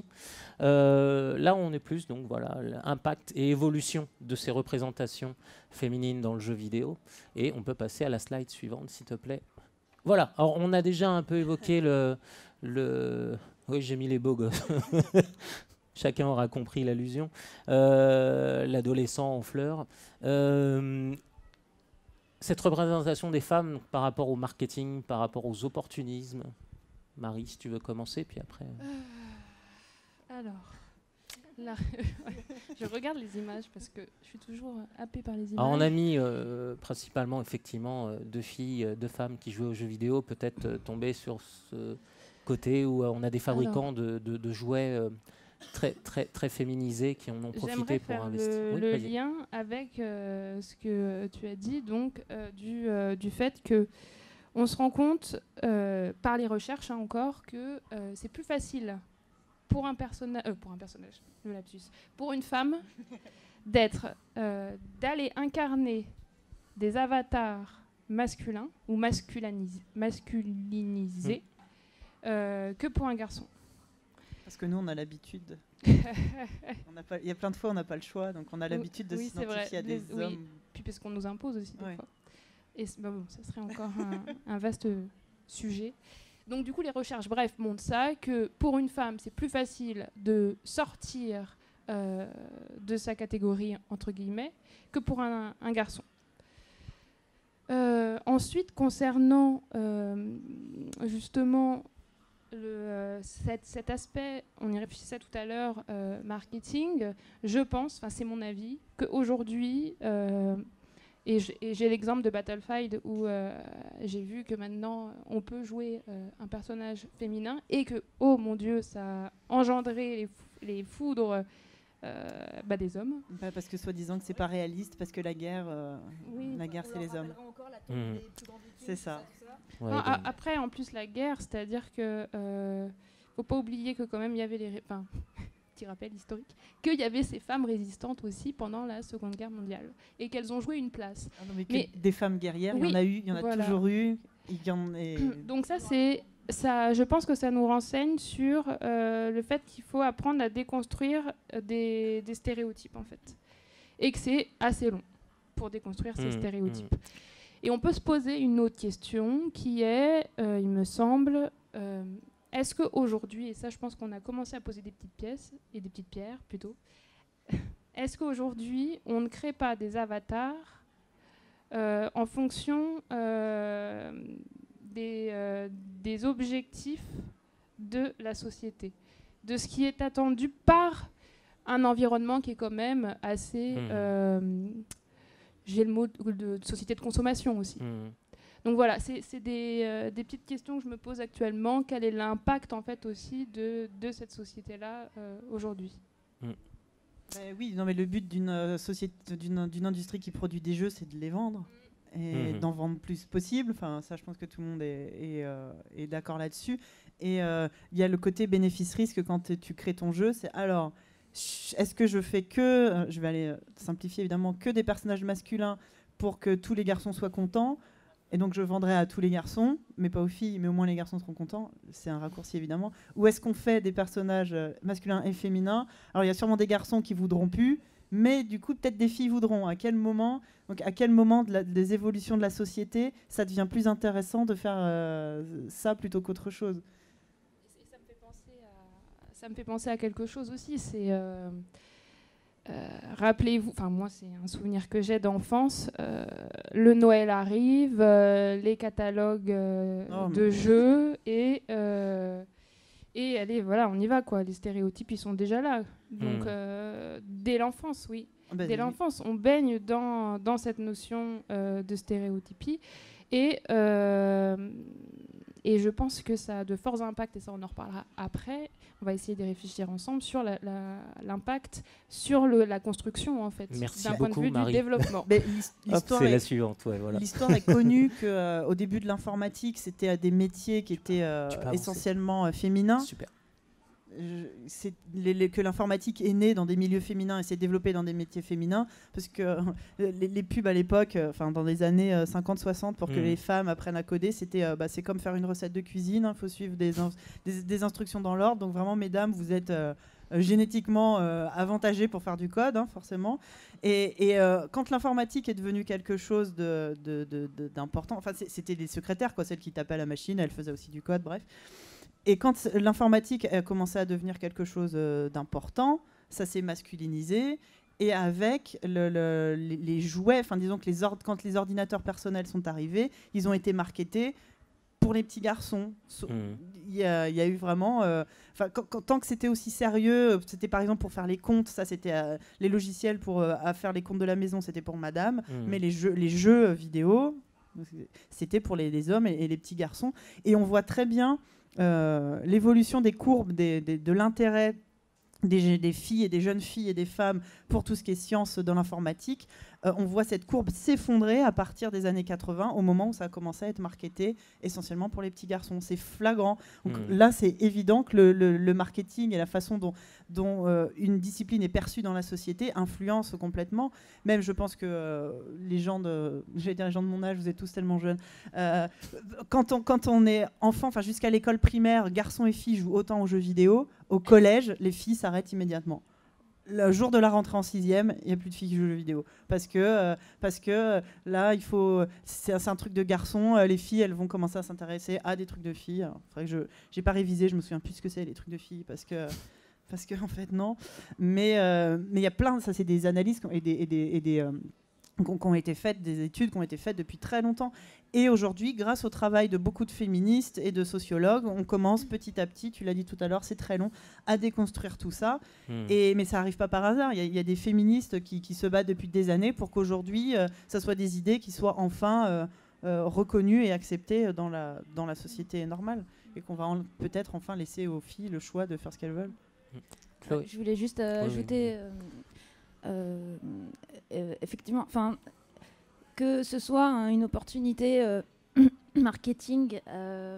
Euh, là, on est plus, donc voilà, l'impact et évolution de ces représentations féminines dans le jeu vidéo. Et on peut passer à la slide suivante, s'il te plaît. Voilà, alors on a déjà un peu évoqué le... le... Oui, j'ai mis les beaux gosses. Chacun aura compris l'allusion. Euh, l'adolescent en fleurs. Euh, cette représentation des femmes par rapport au marketing, par rapport aux opportunismes. Marie, si tu veux commencer, puis après... Euh, alors... Là, je regarde les images parce que je suis toujours happée par les images. Alors on a mis euh, principalement effectivement euh, deux filles, euh, deux femmes qui jouent aux jeux vidéo, peut-être euh, tomber sur ce côté où euh, on a des fabricants de, de, de jouets euh, très, très, très féminisés qui en ont profité pour faire investir. Le, oui, le lien avec euh, ce que tu as dit, donc euh, du, euh, du fait que on se rend compte euh, par les recherches hein, encore que euh, c'est plus facile pour un personnage, euh, pour un personnage, le lapsus, pour une femme, d'être, euh, d'aller incarner des avatars masculins ou masculinis- masculinisés mmh. euh, que pour un garçon. Parce que nous, on a l'habitude. on a pas, il y a plein de fois, on n'a pas le choix, donc on a l'habitude de oui, s'identifier à des Les, hommes. Oui, puis parce qu'on nous impose aussi des ouais. fois. Et bah bon, ça serait encore un, un vaste sujet. Donc du coup, les recherches, bref, montrent ça, que pour une femme, c'est plus facile de sortir euh, de sa catégorie, entre guillemets, que pour un, un garçon. Euh, ensuite, concernant euh, justement le, euh, cet, cet aspect, on y réfléchissait tout à l'heure, euh, marketing, je pense, enfin c'est mon avis, qu'aujourd'hui, euh, et j'ai l'exemple de Battlefield où euh, j'ai vu que maintenant on peut jouer euh, un personnage féminin et que, oh mon Dieu, ça a engendré les, fou les foudres euh, bah, des hommes. Bah parce que soi-disant que c'est pas réaliste, parce que la guerre, euh, oui. la guerre c'est les hommes. Mmh. C'est ça. Ouais, non, a, après, en plus, la guerre, c'est-à-dire que euh, faut pas oublier que quand même il y avait les, enfin, petit rappel historique, qu'il y avait ces femmes résistantes aussi pendant la Seconde Guerre mondiale et qu'elles ont joué une place. Ah non, mais, mais des femmes guerrières, il oui, y en a eu, il y en a voilà. toujours eu. Il y en est... Donc ça, c'est ça. Je pense que ça nous renseigne sur euh, le fait qu'il faut apprendre à déconstruire des, des stéréotypes en fait, et que c'est assez long pour déconstruire ces mmh, stéréotypes. Mmh. Et on peut se poser une autre question qui est, euh, il me semble, euh, est-ce qu'aujourd'hui, et ça je pense qu'on a commencé à poser des petites pièces, et des petites pierres plutôt, est-ce qu'aujourd'hui on ne crée pas des avatars euh, en fonction euh, des, euh, des objectifs de la société, de ce qui est attendu par un environnement qui est quand même assez... Mmh. Euh, j'ai le mot de, de, de société de consommation aussi. Mmh. Donc voilà, c'est des, euh, des petites questions que je me pose actuellement. Quel est l'impact en fait aussi de, de cette société-là euh, aujourd'hui? Mmh. Euh, oui, non mais le but d'une euh, société, d'une d'une industrie qui produit des jeux, c'est de les vendre et Mmh. d'en vendre le plus possible. Enfin, ça, je pense que tout le monde est, est, euh, est d'accord là-dessus. Et il euh, y a le côté bénéfice-risque quand tu crées ton jeu. C'est alors, est-ce que je fais que, je vais aller simplifier évidemment, que des personnages masculins pour que tous les garçons soient contents, et donc je vendrai à tous les garçons, mais pas aux filles, mais au moins les garçons seront contents. C'est un raccourci évidemment. Ou est-ce qu'on fait des personnages masculins et féminins? Alors il y a sûrement des garçons qui voudront plus, mais du coup peut-être des filles voudront. À quel moment, donc à quel moment de la, des évolutions de la société, ça devient plus intéressant de faire euh, ça plutôt qu'autre chose? Ça me fait penser à quelque chose aussi, c'est euh, euh, rappelez-vous, enfin moi c'est un souvenir que j'ai d'enfance, euh, le Noël arrive, euh, les catalogues euh, oh, de jeux et euh, et allez voilà on y va quoi, les stéréotypes ils sont déjà là, donc mmh. euh, dès l'enfance oui, bah, dès oui. l'enfance on baigne dans dans cette notion euh, de stéréotypie et euh, Et je pense que ça a de forts impacts, et ça on en reparlera après. On va essayer de réfléchir ensemble sur l'impact sur le, la construction, en fait, d'un point de vue Marie. du développement. C'est la suivante, ouais, voilà. L'histoire est connue qu'au euh, début de l'informatique, c'était des métiers qui étaient euh, essentiellement euh, féminins. Super. Je, les, les, que l'informatique est née dans des milieux féminins et s'est développée dans des métiers féminins, parce que euh, les, les pubs à l'époque, enfin euh, dans les années euh, cinquante soixante, pour mmh. que les femmes apprennent à coder, c'était euh, bah, c'est comme faire une recette de cuisine, il hein, faut suivre des, in des, des instructions dans l'ordre, donc vraiment mesdames vous êtes euh, euh, génétiquement euh, avantagées pour faire du code, hein, forcément, et, et euh, quand l'informatique est devenue quelque chose de, de, de, de, d'important, enfin c'était les secrétaires, quoi, celles qui tapaient à la machine, elles faisaient aussi du code, bref. Et quand l'informatique a commencé à devenir quelque chose euh, d'important, ça s'est masculinisé. Et avec le, le, les, les jouets, enfin disons que les ord quand les ordinateurs personnels sont arrivés, ils ont été marketés pour les petits garçons. Il mmh. y, y a eu vraiment... Euh, tant que c'était aussi sérieux, c'était par exemple pour faire les comptes, ça c'était euh, les logiciels pour euh, à faire les comptes de la maison, c'était pour madame. Mmh. Mais les jeux, les jeux vidéo, c'était pour les, les hommes et, et les petits garçons. Et on voit très bien... Euh, l'évolution des courbes des, des, de l'intérêt des, des filles et des jeunes filles et des femmes pour tout ce qui est science dans l'informatique euh, on voit cette courbe s'effondrer à partir des années quatre-vingts, au moment où ça a commencé à être marketé essentiellement pour les petits garçons. C'est flagrant. Donc mmh. là, c'est évident que le, le, le marketing et la façon dont, dont euh, une discipline est perçue dans la société influence complètement. Même, je pense que euh, les gens de, j'allais dire les gens de mon âge, vous êtes tous tellement jeunes. Euh, quand on quand on est enfant, enfin jusqu'à l'école primaire, garçons et filles jouent autant aux jeux vidéo. Au collège, les filles s'arrêtent immédiatement. Le jour de la rentrée en sixième, il n'y a plus de filles qui jouent aux jeux vidéo. Parce que, euh, parce que euh, là, il faut, c'est, c'est un truc de garçon. Euh, les filles, elles vont commencer à s'intéresser à des trucs de filles. C'est vrai que je n'ai pas révisé, je me souviens plus ce que c'est, les trucs de filles. Parce que, parce que en fait, non. Mais euh, mais il y a plein, ça, c'est des analyses et des... Et des, et des euh, qui ont été faites, des études qui ont été faites depuis très longtemps. Et aujourd'hui, grâce au travail de beaucoup de féministes et de sociologues, on commence petit à petit, tu l'as dit tout à l'heure, c'est très long, à déconstruire tout ça. Mmh. Et, mais ça n'arrive pas par hasard. Il y, y a des féministes qui, qui se battent depuis des années pour qu'aujourd'hui, euh, ça soit des idées qui soient enfin euh, euh, reconnues et acceptées dans la, dans la société normale. Et qu'on va en, peut-être enfin laisser aux filles le choix de faire ce qu'elles veulent. Mmh. Je voulais juste euh, oui, ajouter... Euh, Euh, euh, effectivement, enfin, que ce soit hein, une opportunité euh, marketing, euh,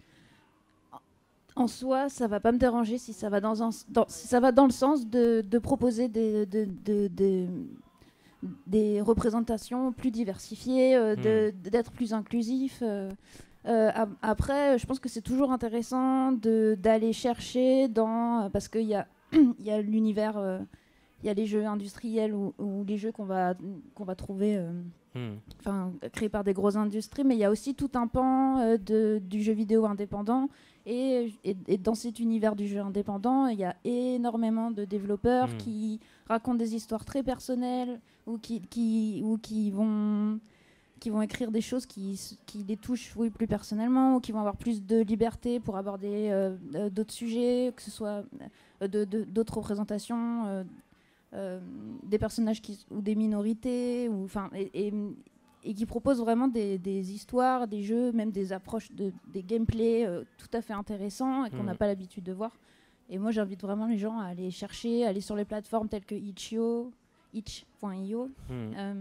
en soi, ça va pas me déranger si ça va dans, un, dans, si ça va dans le sens de, de proposer des, de, de, de, des représentations plus diversifiées, euh, de, mmh. d'être plus inclusif. Euh, euh, après, je pense que c'est toujours intéressant de, d'aller chercher dans, parce qu'il y a, y a l'univers. Euh, Il y a les jeux industriels ou, ou les jeux qu'on va, qu'on va trouver euh, mmh. créés par des grosses industries, mais il y a aussi tout un pan euh, de, du jeu vidéo indépendant. Et, et, et dans cet univers du jeu indépendant, il y a énormément de développeurs mmh. qui racontent des histoires très personnelles ou qui, qui, ou qui, vont, qui vont écrire des choses qui, qui les touchent oui, plus personnellement ou qui vont avoir plus de liberté pour aborder euh, euh, d'autres sujets, que ce soit euh, de, de, d'autres représentations. Euh, Euh, des personnages qui, ou des minorités ou, et, et, et qui proposent vraiment des, des histoires, des jeux, même des approches, de, des gameplays euh, tout à fait intéressants et qu'on n'a mmh. pas l'habitude de voir. Et moi j'invite vraiment les gens à aller chercher, à aller sur les plateformes telles que itch.io, itch point i o. Mmh. Euh,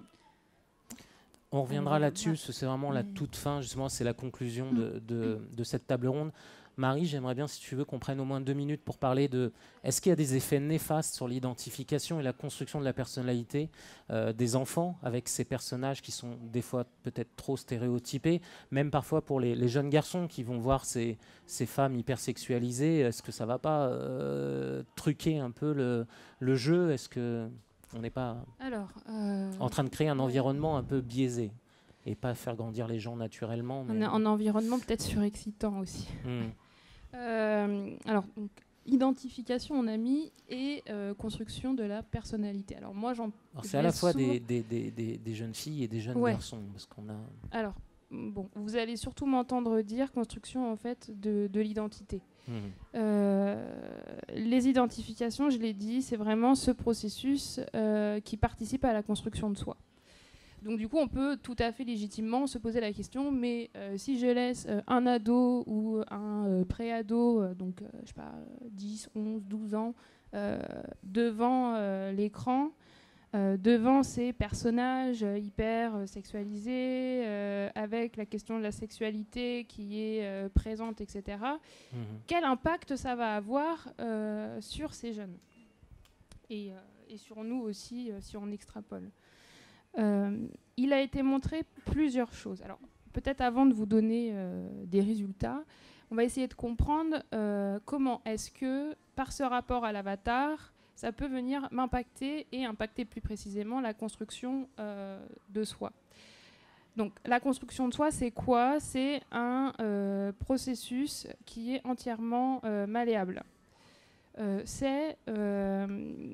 On reviendra euh, là-dessus, ouais. c'est vraiment la toute fin, justement, c'est la conclusion mmh. de, de, de cette table ronde. Marie, j'aimerais bien, si tu veux, qu'on prenne au moins deux minutes pour parler de... Est-ce qu'il y a des effets néfastes sur l'identification et la construction de la personnalité euh, des enfants avec ces personnages qui sont des fois peut-être trop stéréotypés, même parfois pour les, les jeunes garçons qui vont voir ces, ces femmes hypersexualisées. Est-ce que ça ne va pas euh, truquer un peu le, le jeu ? Est-ce qu'on n'est pas Alors, euh... en train de créer un environnement un peu biaisé ? Et pas faire grandir les gens naturellement. Mais... Un, un environnement peut-être surexcitant aussi. Mmh. Euh, alors, donc, identification, on a mis, et euh, construction de la personnalité. Alors, moi, j'en. Alors, c'est à la fois souvent... des, des, des, des, des jeunes filles et des jeunes ouais. garçons. Parce qu'on a... Alors, bon, vous allez surtout m'entendre dire construction, en fait, de, de l'identité. Mmh. Euh, les identifications, je l'ai dit, c'est vraiment ce processus euh, qui participe à la construction de soi. Donc du coup, on peut tout à fait légitimement se poser la question, mais euh, si je laisse euh, un ado ou un euh, pré-ado, euh, donc euh, je sais pas, dix, onze, douze ans, euh, devant euh, l'écran, euh, devant ces personnages euh, hyper euh, sexualisés, euh, avec la question de la sexualité qui est euh, présente, et cetera, mmh. quel impact ça va avoir euh, sur ces jeunes et, euh, et sur nous aussi, euh, si on extrapole. Euh, il a été montré plusieurs choses. Alors, peut-être avant de vous donner euh, des résultats, on va essayer de comprendre euh, comment est-ce que, par ce rapport à l'avatar, ça peut venir m'impacter et impacter plus précisément la construction euh, de soi. Donc, la construction de soi, c'est quoi ? C'est un euh, processus qui est entièrement euh, malléable. Euh, c'est... Euh,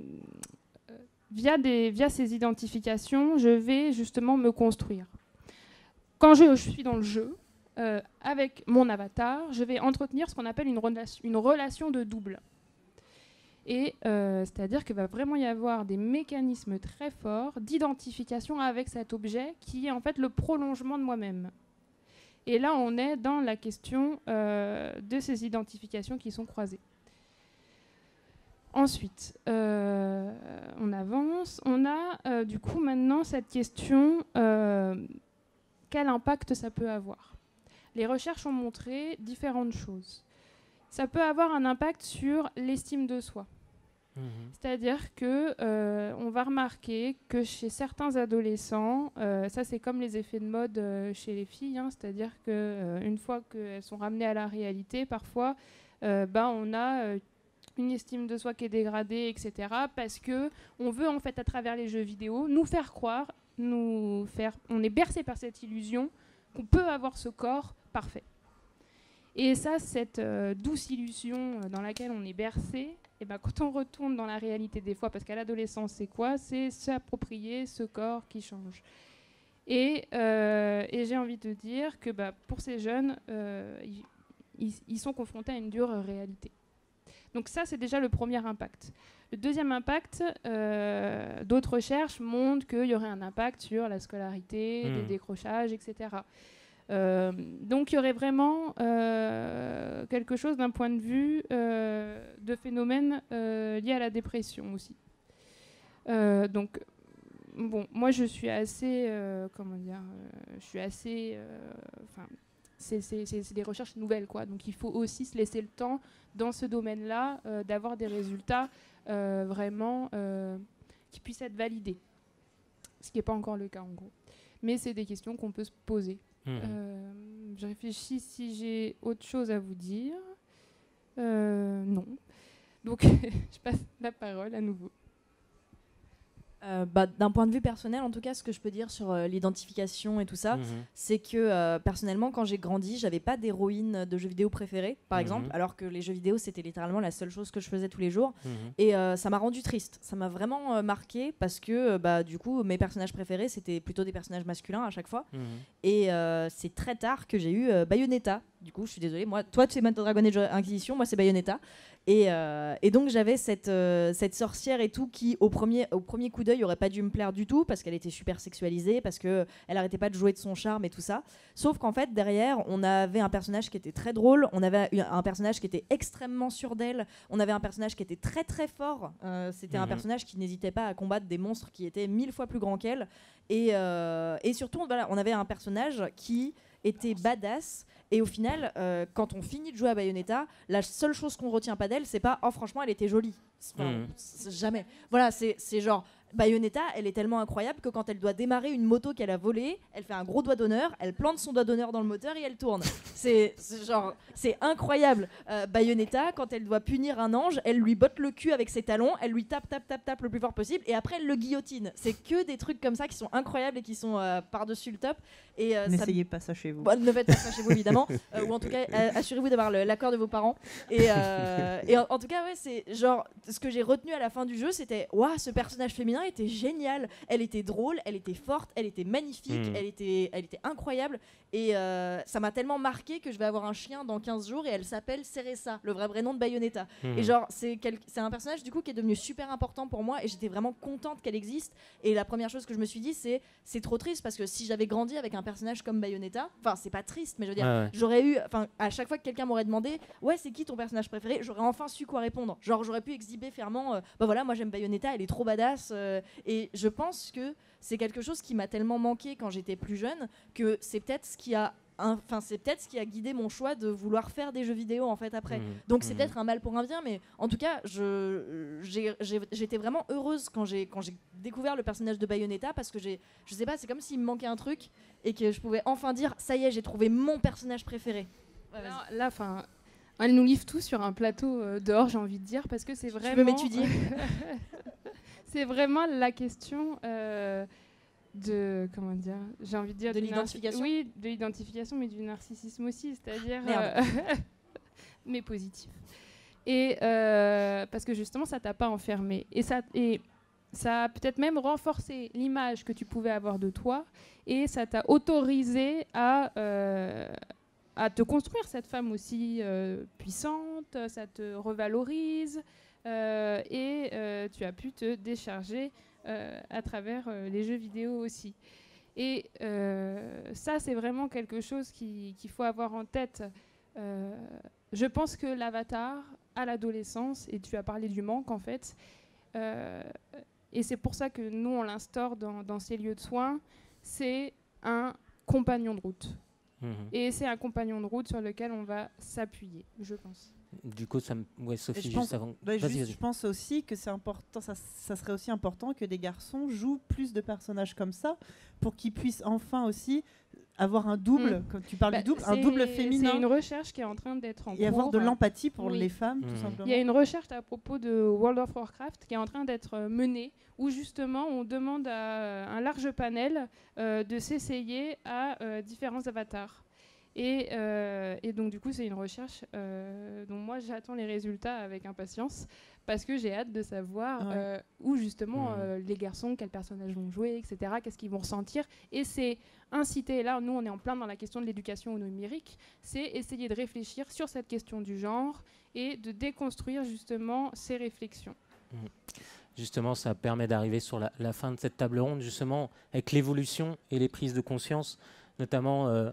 Via, des, via ces identifications, je vais justement me construire. Quand je, je suis dans le jeu, euh, avec mon avatar, je vais entretenir ce qu'on appelle une, relation, une relation de double. Et euh, c'est-à-dire qu'il va vraiment y avoir des mécanismes très forts d'identification avec cet objet qui est en fait le prolongement de moi-même. Et là, on est dans la question euh, de ces identifications qui sont croisées. Ensuite, euh, on avance. On a euh, du coup maintenant cette question, euh, quel impact ça peut avoir? Les recherches ont montré différentes choses. Ça peut avoir un impact sur l'estime de soi. Mmh. C'est-à-dire que euh, on va remarquer que chez certains adolescents, euh, ça c'est comme les effets de mode euh, chez les filles, hein, c'est-à-dire qu'une euh, fois qu'elles sont ramenées à la réalité, parfois, euh, bah, on a euh, une estime de soi qui est dégradée, et cetera. Parce qu'on veut, en fait, à travers les jeux vidéo, nous faire croire, nous faire, on est bercé par cette illusion qu'on peut avoir ce corps parfait. Et ça, cette euh, douce illusion dans laquelle on est bercé, et ben, quand on retourne dans la réalité des fois, parce qu'à l'adolescence, c'est quoi? C'est s'approprier ce corps qui change. Et, euh, et j'ai envie de dire que bah, pour ces jeunes, euh, ils, ils sont confrontés à une dure réalité. Donc ça, c'est déjà le premier impact. Le deuxième impact, euh, d'autres recherches montrent qu'il y aurait un impact sur la scolarité, mmh. des décrochages, et cetera. Euh, donc il y aurait vraiment euh, quelque chose d'un point de vue euh, de phénomène euh, lié à la dépression aussi. Euh, donc bon, moi je suis assez, euh, comment dire, euh, je suis assez, enfin, euh, c'est des recherches nouvelles quoi. Donc il faut aussi se laisser le temps dans ce domaine-là euh, d'avoir des résultats euh, vraiment euh, qui puissent être validés, ce qui n'est pas encore le cas en gros. Mais c'est des questions qu'on peut se poser. Mmh. Euh, je réfléchis si j'ai autre chose à vous dire. Euh, non. Donc, je passe la parole à nouveau. Euh, bah, d'un point de vue personnel, en tout cas, ce que je peux dire sur euh, l'identification et tout ça, mmh. c'est que euh, personnellement, quand j'ai grandi, j'avais pas d'héroïne de jeux vidéo préférée, par mmh. exemple, alors que les jeux vidéo, c'était littéralement la seule chose que je faisais tous les jours. Mmh. Et euh, ça m'a rendu triste. Ça m'a vraiment euh, marqué parce que, bah, du coup, mes personnages préférés, c'était plutôt des personnages masculins à chaque fois. Mmh. Et euh, c'est très tard que j'ai eu euh, Bayonetta. Du coup, je suis désolée. Moi, toi, tu es Dragon Age Inquisition, moi, c'est Bayonetta. Et, euh, et donc j'avais cette, euh, cette sorcière et tout qui au premier, au premier coup d'œil aurait pas dû me plaire du tout parce qu'elle était super sexualisée, parce qu'elle arrêtait pas de jouer de son charme et tout ça. Sauf qu'en fait derrière on avait un personnage qui était très drôle, on avait un personnage qui était extrêmement sûr d'elle, on avait un personnage qui était très très fort, euh, c'était mmh. un personnage qui n'hésitait pas à combattre des monstres qui étaient mille fois plus grands qu'elle. Et, euh, et surtout voilà, on avait un personnage qui était badass. Et au final, euh, quand on finit de jouer à Bayonetta, la seule chose qu'on retient pas d'elle, c'est pas « Oh, franchement, elle était jolie ». Enfin, mmh. Jamais. Voilà, c'est genre... Bayonetta, elle est tellement incroyable que quand elle doit démarrer une moto qu'elle a volée, elle fait un gros doigt d'honneur, elle plante son doigt d'honneur dans le moteur et elle tourne. C'est genre, c'est incroyable. Euh, Bayonetta, quand elle doit punir un ange, elle lui botte le cul avec ses talons, elle lui tape, tape, tape, tape le plus fort possible et après elle le guillotine. C'est que des trucs comme ça qui sont incroyables et qui sont euh, par-dessus le top. Euh, N'essayez pas ça chez vous. Bon, ne faites pas ça chez vous évidemment, euh, ou en tout cas euh, assurez-vous d'avoir l'accord de vos parents. Et, euh, et en, en tout cas, ouais, c'est genre ce que j'ai retenu à la fin du jeu, c'était waouh, ce personnage féminin était génial. Elle était drôle, elle était forte, elle était magnifique, mmh. elle, était, elle était incroyable. Et euh, ça m'a tellement marqué que je vais avoir un chien dans quinze jours et elle s'appelle Ceresa, le vrai vrai nom de Bayonetta. Mmh. Et genre, c'est un personnage du coup qui est devenu super important pour moi et j'étais vraiment contente qu'elle existe. Et la première chose que je me suis dit, c'est c'est trop triste parce que si j'avais grandi avec un personnage comme Bayonetta, enfin, c'est pas triste, mais je veux dire, ah ouais. j'aurais eu, enfin, à chaque fois que quelqu'un m'aurait demandé, ouais, c'est qui ton personnage préféré, j'aurais enfin su quoi répondre. Genre, j'aurais pu exhiber fièrement, euh, bah voilà, moi j'aime Bayonetta, elle est trop badass. Euh, et je pense que c'est quelque chose qui m'a tellement manqué quand j'étais plus jeune que c'est peut-être ce qui a Enfin, c'est peut-être ce qui a guidé mon choix de vouloir faire des jeux vidéo en fait après. Mmh. Donc c'est mmh. peut-être un mal pour un bien, mais en tout cas, j'étais vraiment heureuse quand j'ai quand j'ai découvert le personnage de Bayonetta parce que j'ai, je sais pas, c'est comme s'il me manquait un truc et que je pouvais enfin dire, ça y est, j'ai trouvé mon personnage préféré. Ouais, là, enfin, elle nous livre tout sur un plateau euh, dehors, j'ai envie de dire, parce que c'est vraiment. Je veux m'étudier. C'est vraiment la question. Euh, de comment dire j'ai envie de dire de l'identification oui de l'identification mais du narcissisme aussi c'est-à-dire euh, mais positif et euh, parce que justement ça t'a pas enfermé et ça et ça a peut-être même renforcé l'image que tu pouvais avoir de toi et ça t'a autorisé à euh, à te construire cette femme aussi euh, puissante, ça te revalorise euh, et euh, tu as pu te décharger Euh, à travers euh, les jeux vidéo aussi. Et euh, ça, c'est vraiment quelque chose qu'il qu'il faut avoir en tête. Euh, je pense que l'avatar à l'adolescence, et tu as parlé du manque en fait. Euh, et c'est pour ça que nous, on l'instaure dans, dans ces lieux de soins. C'est un compagnon de route. Mmh. Et c'est un compagnon de route sur lequel on va s'appuyer, je pense. Du coup, ça me... ouais, Sophie, je juste pense, avant. bah, vas-y, juste, vas-y. Je pense aussi que c'est important, ça, ça serait aussi important que des garçons jouent plus de personnages comme ça pour qu'ils puissent enfin aussi avoir un double, mmh. comme tu parles bah, du double, un double féminin. C'est une recherche qui est en train d'être en et cours. Et avoir de l'empathie pour oui. les femmes, mmh. tout simplement. Il y a une recherche à propos de World of Warcraft qui est en train d'être menée, où justement on demande à un large panel euh, de s'essayer à euh, différents avatars. Et, euh, et donc du coup c'est une recherche euh, dont moi j'attends les résultats avec impatience parce que j'ai hâte de savoir ouais. euh, où justement mmh. euh, les garçons, quels personnages vont jouer, et cetera, qu'est-ce qu'ils vont ressentir. Et c'est inciter, là nous on est en plein dans la question de l'éducation au numérique, c'est essayer de réfléchir sur cette question du genre et de déconstruire justement ces réflexions. Mmh. Justement, ça permet d'arriver sur la, la fin de cette table ronde, justement, avec l'évolution et les prises de conscience, notamment euh,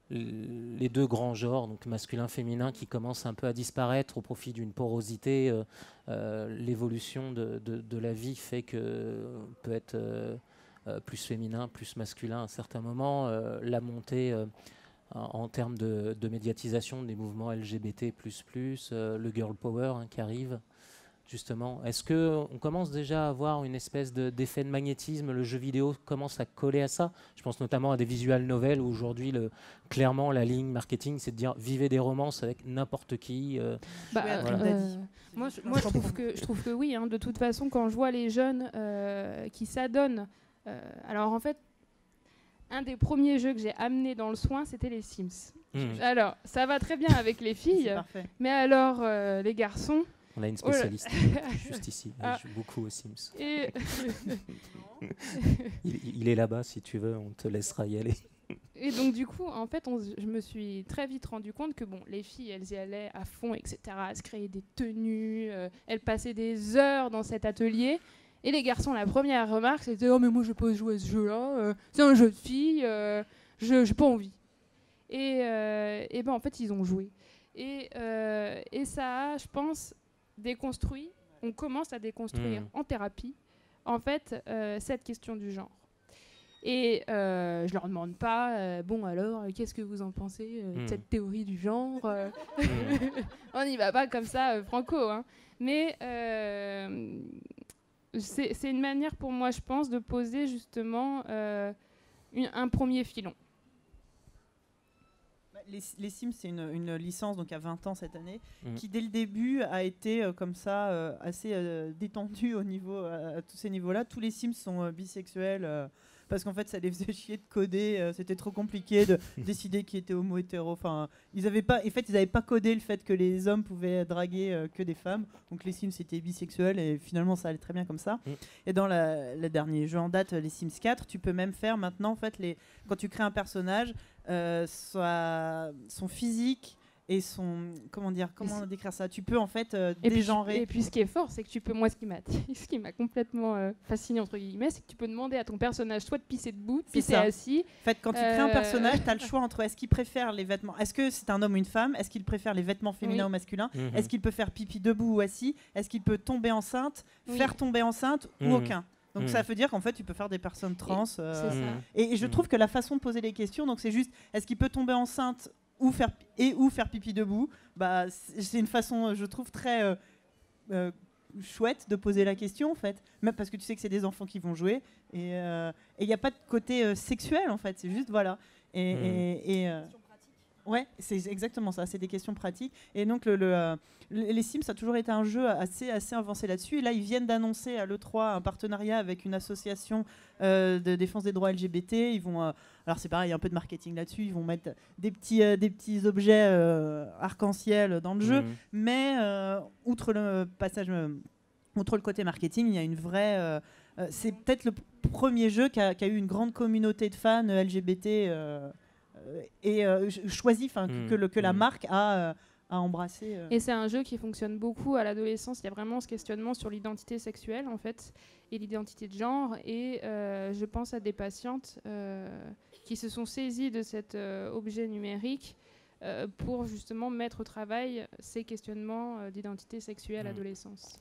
les deux grands genres, donc masculin-féminin, qui commencent un peu à disparaître au profit d'une porosité. Euh, euh, l'évolution de, de, de la vie fait que peut être euh, euh, plus féminin, plus masculin à certains moments. Euh, la montée euh, en, en termes de, de médiatisation des mouvements L G B T plus plus, euh, le girl power hein, qui arrive. Justement, est-ce qu'on commence déjà à avoir une espèce de, d'effet de magnétisme? Le jeu vidéo commence à coller à ça. Je pense notamment à des visual novels où aujourd'hui, le, clairement, la ligne marketing, c'est de dire vivez des romances avec n'importe qui. Euh, bah, voilà. euh, moi, je, moi je, trouve que, je trouve que oui. Hein, de toute façon, quand je vois les jeunes euh, qui s'adonnent... Euh, alors, en fait, un des premiers jeux que j'ai amené dans le soin, c'était les Sims. Mmh. Alors, ça va très bien avec les filles, mais alors, euh, les garçons... On a une spécialiste oh juste ici. Ah. Elle joue beaucoup aux Sims. Et il, il est là-bas, si tu veux, on te laissera y aller. Et donc, du coup, en fait, on, je me suis très vite rendu compte que bon, les filles, elles y allaient à fond, et cetera. Elles se créaient des tenues, euh, elles passaient des heures dans cet atelier. Et les garçons, la première remarque, c'était « Oh, mais moi, je ne vais pas jouer à ce jeu-là. Euh, c'est un jeu de filles. Euh, je n'ai pas envie. » Et, euh, et ben, en fait, ils ont joué. Et, euh, et ça a, je pense... déconstruit, on commence à déconstruire mmh. en thérapie, en fait, euh, cette question du genre. Et euh, je leur demande pas, euh, bon alors, euh, qu'est-ce que vous en pensez euh, mmh. de cette théorie du genre euh, mmh. On n'y va pas comme ça, euh, franco. Hein. Mais euh, c'est, c'est une manière pour moi, je pense, de poser justement euh, une, un premier filon. Les, les Sims, c'est une, une licence donc à vingt ans cette année, mmh. qui dès le début a été euh, comme ça euh, assez euh, détendue au niveau, à, à tous ces niveaux-là. Tous les Sims sont euh, bisexuels euh, parce qu'en fait ça les faisait chier de coder, euh, c'était trop compliqué de décider qui était homo hétéro. Enfin, ils avaient pas, en fait, ils n'avaient pas codé le fait que les hommes pouvaient draguer euh, que des femmes. Donc les Sims étaient bisexuels et finalement ça allait très bien comme ça. Mmh. Et dans la, le dernier jeu en date, les Sims quatre, tu peux même faire maintenant en fait les, quand tu crées un personnage. Euh, soit son physique et son comment dire comment décrire ça tu peux en fait euh, et dégenrer puis, et puis ce qui est fort c'est que tu peux moi ce qui m'a ce qui m'a complètement euh, fasciné entre guillemets c'est que tu peux demander à ton personnage soit de pisser debout de pisser assis. En fait quand tu euh... crées un personnage tu as le choix entre est-ce qu'il préfère les vêtements, est-ce que c'est un homme ou une femme, est-ce qu'il préfère les vêtements féminins oui. ou masculins, mmh. est-ce qu'il peut faire pipi debout ou assis, est-ce qu'il peut tomber enceinte, oui. faire tomber enceinte mmh. ou aucun. Donc mmh. ça veut dire qu'en fait tu peux faire des personnes trans et, euh, ça. et, et je mmh. trouve que la façon de poser les questions, donc c'est juste est-ce qu'il peut tomber enceinte ou faire et ou faire pipi debout, bah c'est une façon je trouve très euh, euh, chouette de poser la question en fait, même parce que tu sais que c'est des enfants qui vont jouer et il euh, n'y a pas de côté euh, sexuel en fait, c'est juste voilà et, mmh. et, et euh, ouais, c'est exactement ça, c'est des questions pratiques. Et donc, le, le, euh, les Sims, ça a toujours été un jeu assez, assez avancé là-dessus. Et là, ils viennent d'annoncer à l'E trois un partenariat avec une association euh, de défense des droits L G B T. Ils vont, euh, alors, c'est pareil, il y a un peu de marketing là-dessus. Ils vont mettre des petits, euh, des petits objets euh, arc-en-ciel dans le jeu. Mmh. Mais, euh, outre le passage, euh, outre le côté marketing, il y a une vraie... Euh, euh, c'est peut-être le premier jeu qui a, qui a eu une grande communauté de fans L G B T... Euh, et euh, choisi mmh, que, que, que mmh. la marque a, euh, a embrassé. Euh. Et c'est un jeu qui fonctionne beaucoup à l'adolescence. Il y a vraiment ce questionnement sur l'identité sexuelle en fait et l'identité de genre. Et euh, je pense à des patientes euh, qui se sont saisies de cet euh, objet numérique euh, pour justement mettre au travail ces questionnements euh, d'identité sexuelle à Mmh. l'adolescence.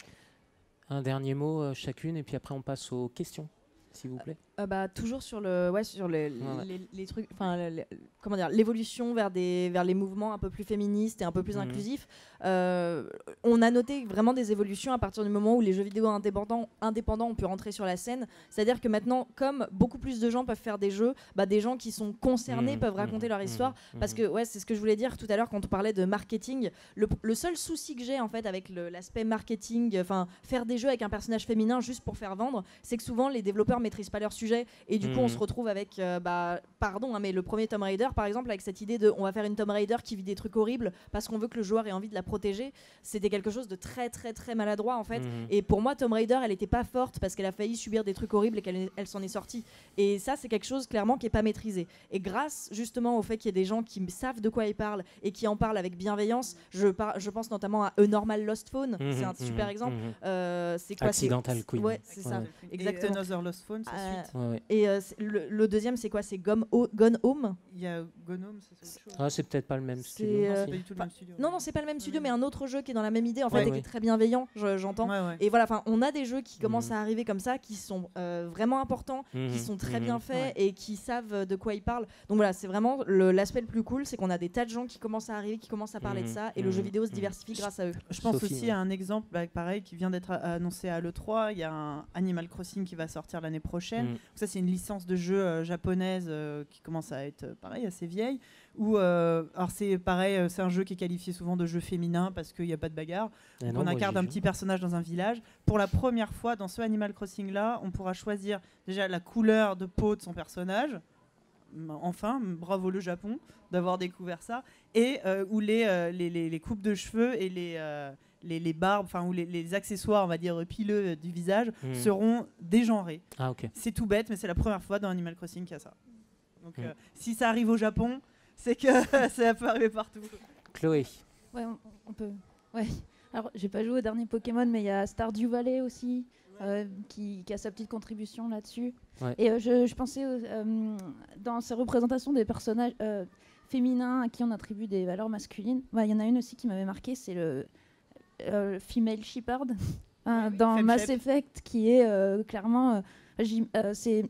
Un dernier mot euh, chacune, et puis après on passe aux questions, s'il vous plaît. Euh, bah, toujours sur le ouais sur les, Ouais, ouais. les, les trucs enfin le- le- comment dire l'évolution vers des vers les mouvements un peu plus féministes et un peu plus Mhm. inclusifs. Euh, on a noté vraiment des évolutions à partir du moment où les jeux vidéo indépendants indépendants ont pu rentrer sur la scène. C'est-à-dire que maintenant, comme beaucoup plus de gens peuvent faire des jeux, bah, des gens qui sont concernés Mhm, peuvent raconter mhm, leur histoire. mhm, Parce mhm. que ouais, c'est ce que je voulais dire tout à l'heure quand on parlait de marketing. Le, le seul souci que j'ai en fait avec le- l'aspect marketing, enfin faire des jeux avec un personnage féminin juste pour faire vendre, c'est que souvent les développeurs maîtrisent pas leur sujet et du coup on Mhm. se retrouve avec, euh, bah, pardon, hein, mais le premier Tomb Raider par exemple avec cette idée de on va faire une Tomb Raider qui vit des trucs horribles parce qu'on veut que le joueur ait envie de la protéger. C'était quelque chose de très très très maladroit en fait. Mhm. Et pour moi Tomb Raider elle était pas forte parce qu'elle a failli subir des trucs horribles et qu'elle elle s'en est sortie. Et ça c'est quelque chose clairement qui est pas maîtrisé. Et grâce justement au fait qu'il y ait des gens qui savent de quoi ils parlent et qui en parlent avec bienveillance, je, par- je pense notamment à A Normal Lost Phone, Mhm, c'est un super mhm, exemple. mhm. Euh, c'est quoi c'est- Accidental Queen. Ouais, c'est ça. Ouais. Exactement. Et Another Lost Phone, c'est Euh, suite. Ouais, ouais. Et euh, c'est- le, le deuxième c'est quoi? C'est Gone, Ho- Gone Home. Il y a Gnome, ça, c'est autre chose. Ah, c'est peut-être pas le même C'est, studio. euh, Non, si. c'est pas du tout le même studio. Non non c'est pas le même studio Ouais. mais un autre jeu qui est dans la même idée en fait Ouais, et qui ouais. est très bienveillant, je- j'entends. Ouais, ouais. Et voilà, enfin, on a des jeux qui commencent Mhm. à arriver comme ça, qui sont euh, vraiment importants, qui Mhm, sont très mhm. bien faits Ouais. et qui savent euh, de quoi ils parlent. Donc voilà, c'est vraiment le- l'aspect le plus cool, c'est qu'on a des tas de gens qui commencent à arriver, qui commencent à parler Mhm, de ça, et le jeu mhm, vidéo se mhm. diversifie grâce à eux. Je pense Sophie, aussi ouais. à un exemple, bah, pareil, qui vient d'être a- annoncé à l'E trois. Il y a un Animal Crossing qui va sortir l'année prochaine. Mhm. Ça, c'est une licence de jeu euh, japonaise euh, qui commence à être, euh, pareil, assez vieille. Où, euh, alors c'est pareil, euh, c'est un jeu qui est qualifié souvent de jeu féminin parce qu'il n'y a pas de bagarre. Ah Donc non, on moi, incarne j'y un joue. petit personnage dans un village. Pour la première fois dans ce Animal Crossing là, on pourra choisir déjà la couleur de peau de son personnage. Enfin, bravo le Japon d'avoir découvert ça. Et euh, où les, euh, les, les, les coupes de cheveux et les, euh, les, les barbes, enfin, où les, les accessoires, on va dire, pileux euh, du visage Mhm. seront dégenrés. Ah, ok. C'est tout bête, mais c'est la première fois dans Animal Crossing qu'il y a ça. Donc Mhm. euh, si ça arrive au Japon, c'est que ça peut arriver partout. Chloé. Ouais, on, on peut. Ouais. Alors, j'ai pas joué au dernier Pokémon, mais il y a Stardew Valley aussi, euh, qui, qui a sa petite contribution là-dessus. Ouais. Et euh, je, je pensais, au- euh, dans ces représentations des personnages euh, féminins à qui on attribue des valeurs masculines, bah, il y en a une aussi qui m'avait marqué, c'est le euh, Female Shepherd hein, oui, dans Femme Mass Shep. Effect, qui est euh, clairement, euh, j'y- euh, c'est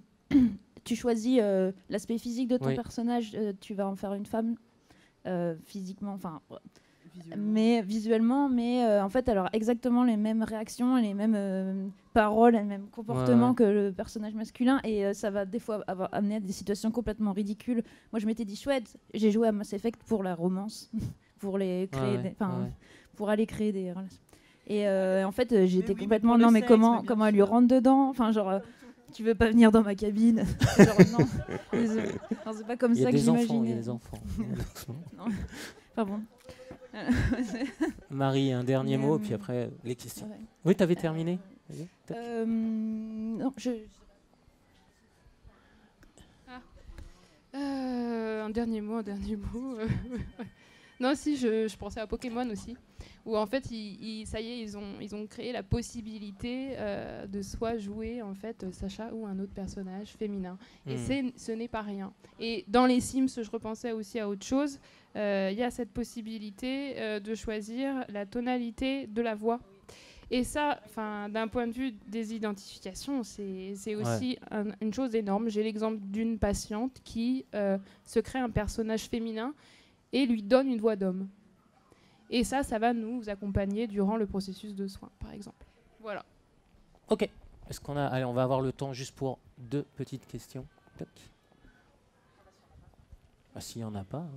tu choisis euh, l'aspect physique de ton Oui. personnage, euh, tu vas en faire une femme euh, physiquement, enfin Visuellement. mais visuellement, mais euh, en fait, alors exactement les mêmes réactions, les mêmes euh, paroles, les mêmes comportements Ouais, ouais. que le personnage masculin, et euh, ça va des fois avoir amené à des situations complètement ridicules. Moi, je m'étais dit chouette, j'ai joué à Mass Effect pour la romance, pour les créer, Ouais, des- enfin, ouais. pour aller créer des relations. Et euh, en fait, euh, j'étais oui, mais complètement pour le non, mais sexe, comment, mais bien comment elle lui sûr. rentre dedans, enfin genre. euh, tu veux pas venir dans ma cabine? Genre, non, désolé. Enfin, c'est pas comme Il y ça a que des enfants, il y j'imaginais. a des enfants. Doucement. Enfin bon. Marie, un dernier Mais, mot, euh, puis après les questions. Ouais. Oui, tu avais terminé. Vas-y, tac. Euh, non, je. Euh, un dernier mot, un dernier mot. euh, non, si, je, je pensais à Pokémon aussi, où en fait, ils, ils- ça y est, ils ont, ils ont créé la possibilité euh, de soit jouer en fait Sacha ou un autre personnage féminin. Et Hmm. c'est, ce n'est pas rien. Et dans les Sims, je repensais aussi à autre chose. Euh, Il y a cette possibilité euh, de choisir la tonalité de la voix. Et ça, enfin, d'un point de vue des identifications, c'est c'est aussi un- une chose énorme. J'ai l'exemple d'une patiente qui euh, se crée un personnage féminin et lui donne une voix d'homme. Et ça, ça va nous accompagner durant le processus de soins, par exemple. Voilà. Ok. Est-ce qu'on a... Allez, on va avoir le temps juste pour deux petites questions. Tac. Ah, s'il n'y en a pas. hein.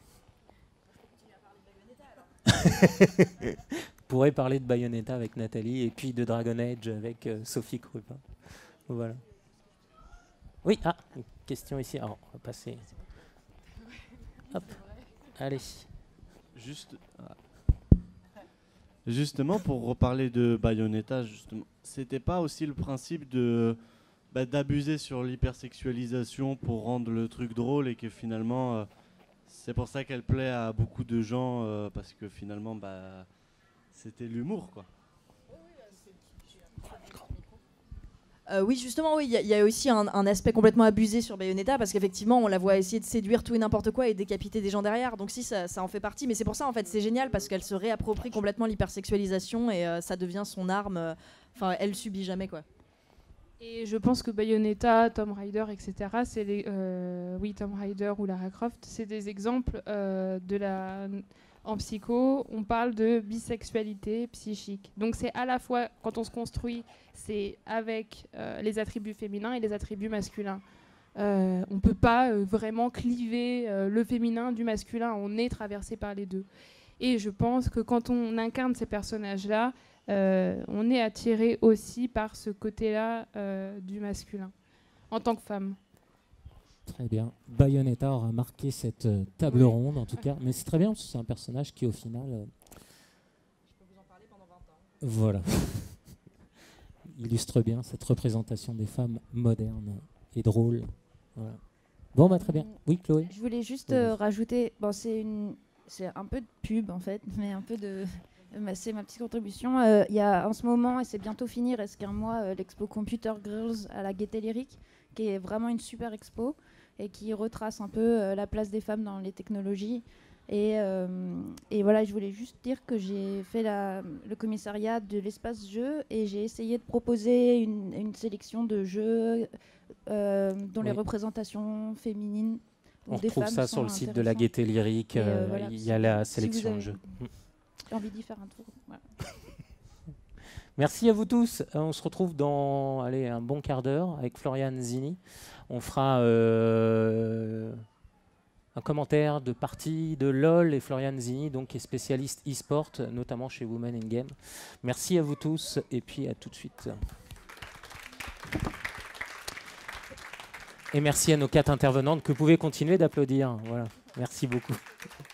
On pourrait parler de Bayonetta avec Nathalie et puis de Dragon Age avec euh, Sophie Crupin. Voilà. Oui, ah, une question ici. Alors, on va passer. Hop. Allez. Juste, ah. Justement, pour reparler de Bayonetta, justement, c'était pas aussi le principe de bah, d'abuser sur l'hypersexualisation pour rendre le truc drôle et que finalement, euh, c'est pour ça qu'elle plaît à beaucoup de gens euh, parce que finalement, bah, c'était l'humour, quoi. Euh, oui, justement, oui, il y, y a aussi un, un aspect complètement abusé sur Bayonetta parce qu'effectivement, on la voit essayer de séduire tout et n'importe quoi et décapiter des gens derrière. Donc si, ça, ça en fait partie. Mais c'est pour ça, en fait, c'est génial parce qu'elle se réapproprie complètement l'hypersexualisation et euh, ça devient son arme. Enfin, euh, elle subit jamais, quoi. Et je pense que Bayonetta, Tomb Raider, et cetera, c'est les, euh, oui, Tomb Raider ou Lara Croft, c'est des exemples euh, de la. En psycho, on parle de bisexualité psychique. Donc c'est à la fois, quand on se construit, c'est avec euh, les attributs féminins et les attributs masculins. Euh, on ne peut pas euh, vraiment cliver euh, le féminin du masculin, on est traversé par les deux. Et je pense que quand on incarne ces personnages-là, euh, on est attiré aussi par ce côté-là euh, du masculin, en tant que femme. Très bien. Bayonetta aura marqué cette euh, table oui. ronde, en tout cas. Mais c'est très bien, parce que c'est un personnage qui, au final... Euh, Je peux vous en parler pendant vingt ans. Voilà. Illustre bien cette représentation des femmes modernes et drôles. Voilà. Bon, bah très bien. Oui, Chloé. Je voulais juste euh, rajouter... Bon, c'est une... c'est un peu de pub, en fait, mais un peu de... C'est ma petite contribution. Il euh, y a en ce moment, et c'est bientôt fini, il reste qu'un mois, euh, l'expo Computer Girls à la Gaîté Lyrique, qui est vraiment une super expo et qui retrace un peu euh, la place des femmes dans les technologies. Et, euh, et voilà, je voulais juste dire que j'ai fait la, le commissariat de l'espace jeu et j'ai essayé de proposer une, une sélection de jeux euh, dont oui. les représentations féminines. On retrouve ça sur le site de la Gaîté Lyrique. Il euh, voilà, y a la sélection si de jeux. Envie d'y faire un tour. Voilà. Merci à vous tous. Euh, on se retrouve dans allez, un bon quart d'heure avec Florian Zini. On fera euh, un commentaire de partie de LOL et Florian Zini, donc, qui est spécialiste e-sport, notamment chez Women in Game. Merci à vous tous et puis à tout de suite. Et merci à nos quatre intervenantes que vous pouvez continuer d'applaudir. Voilà. Merci beaucoup.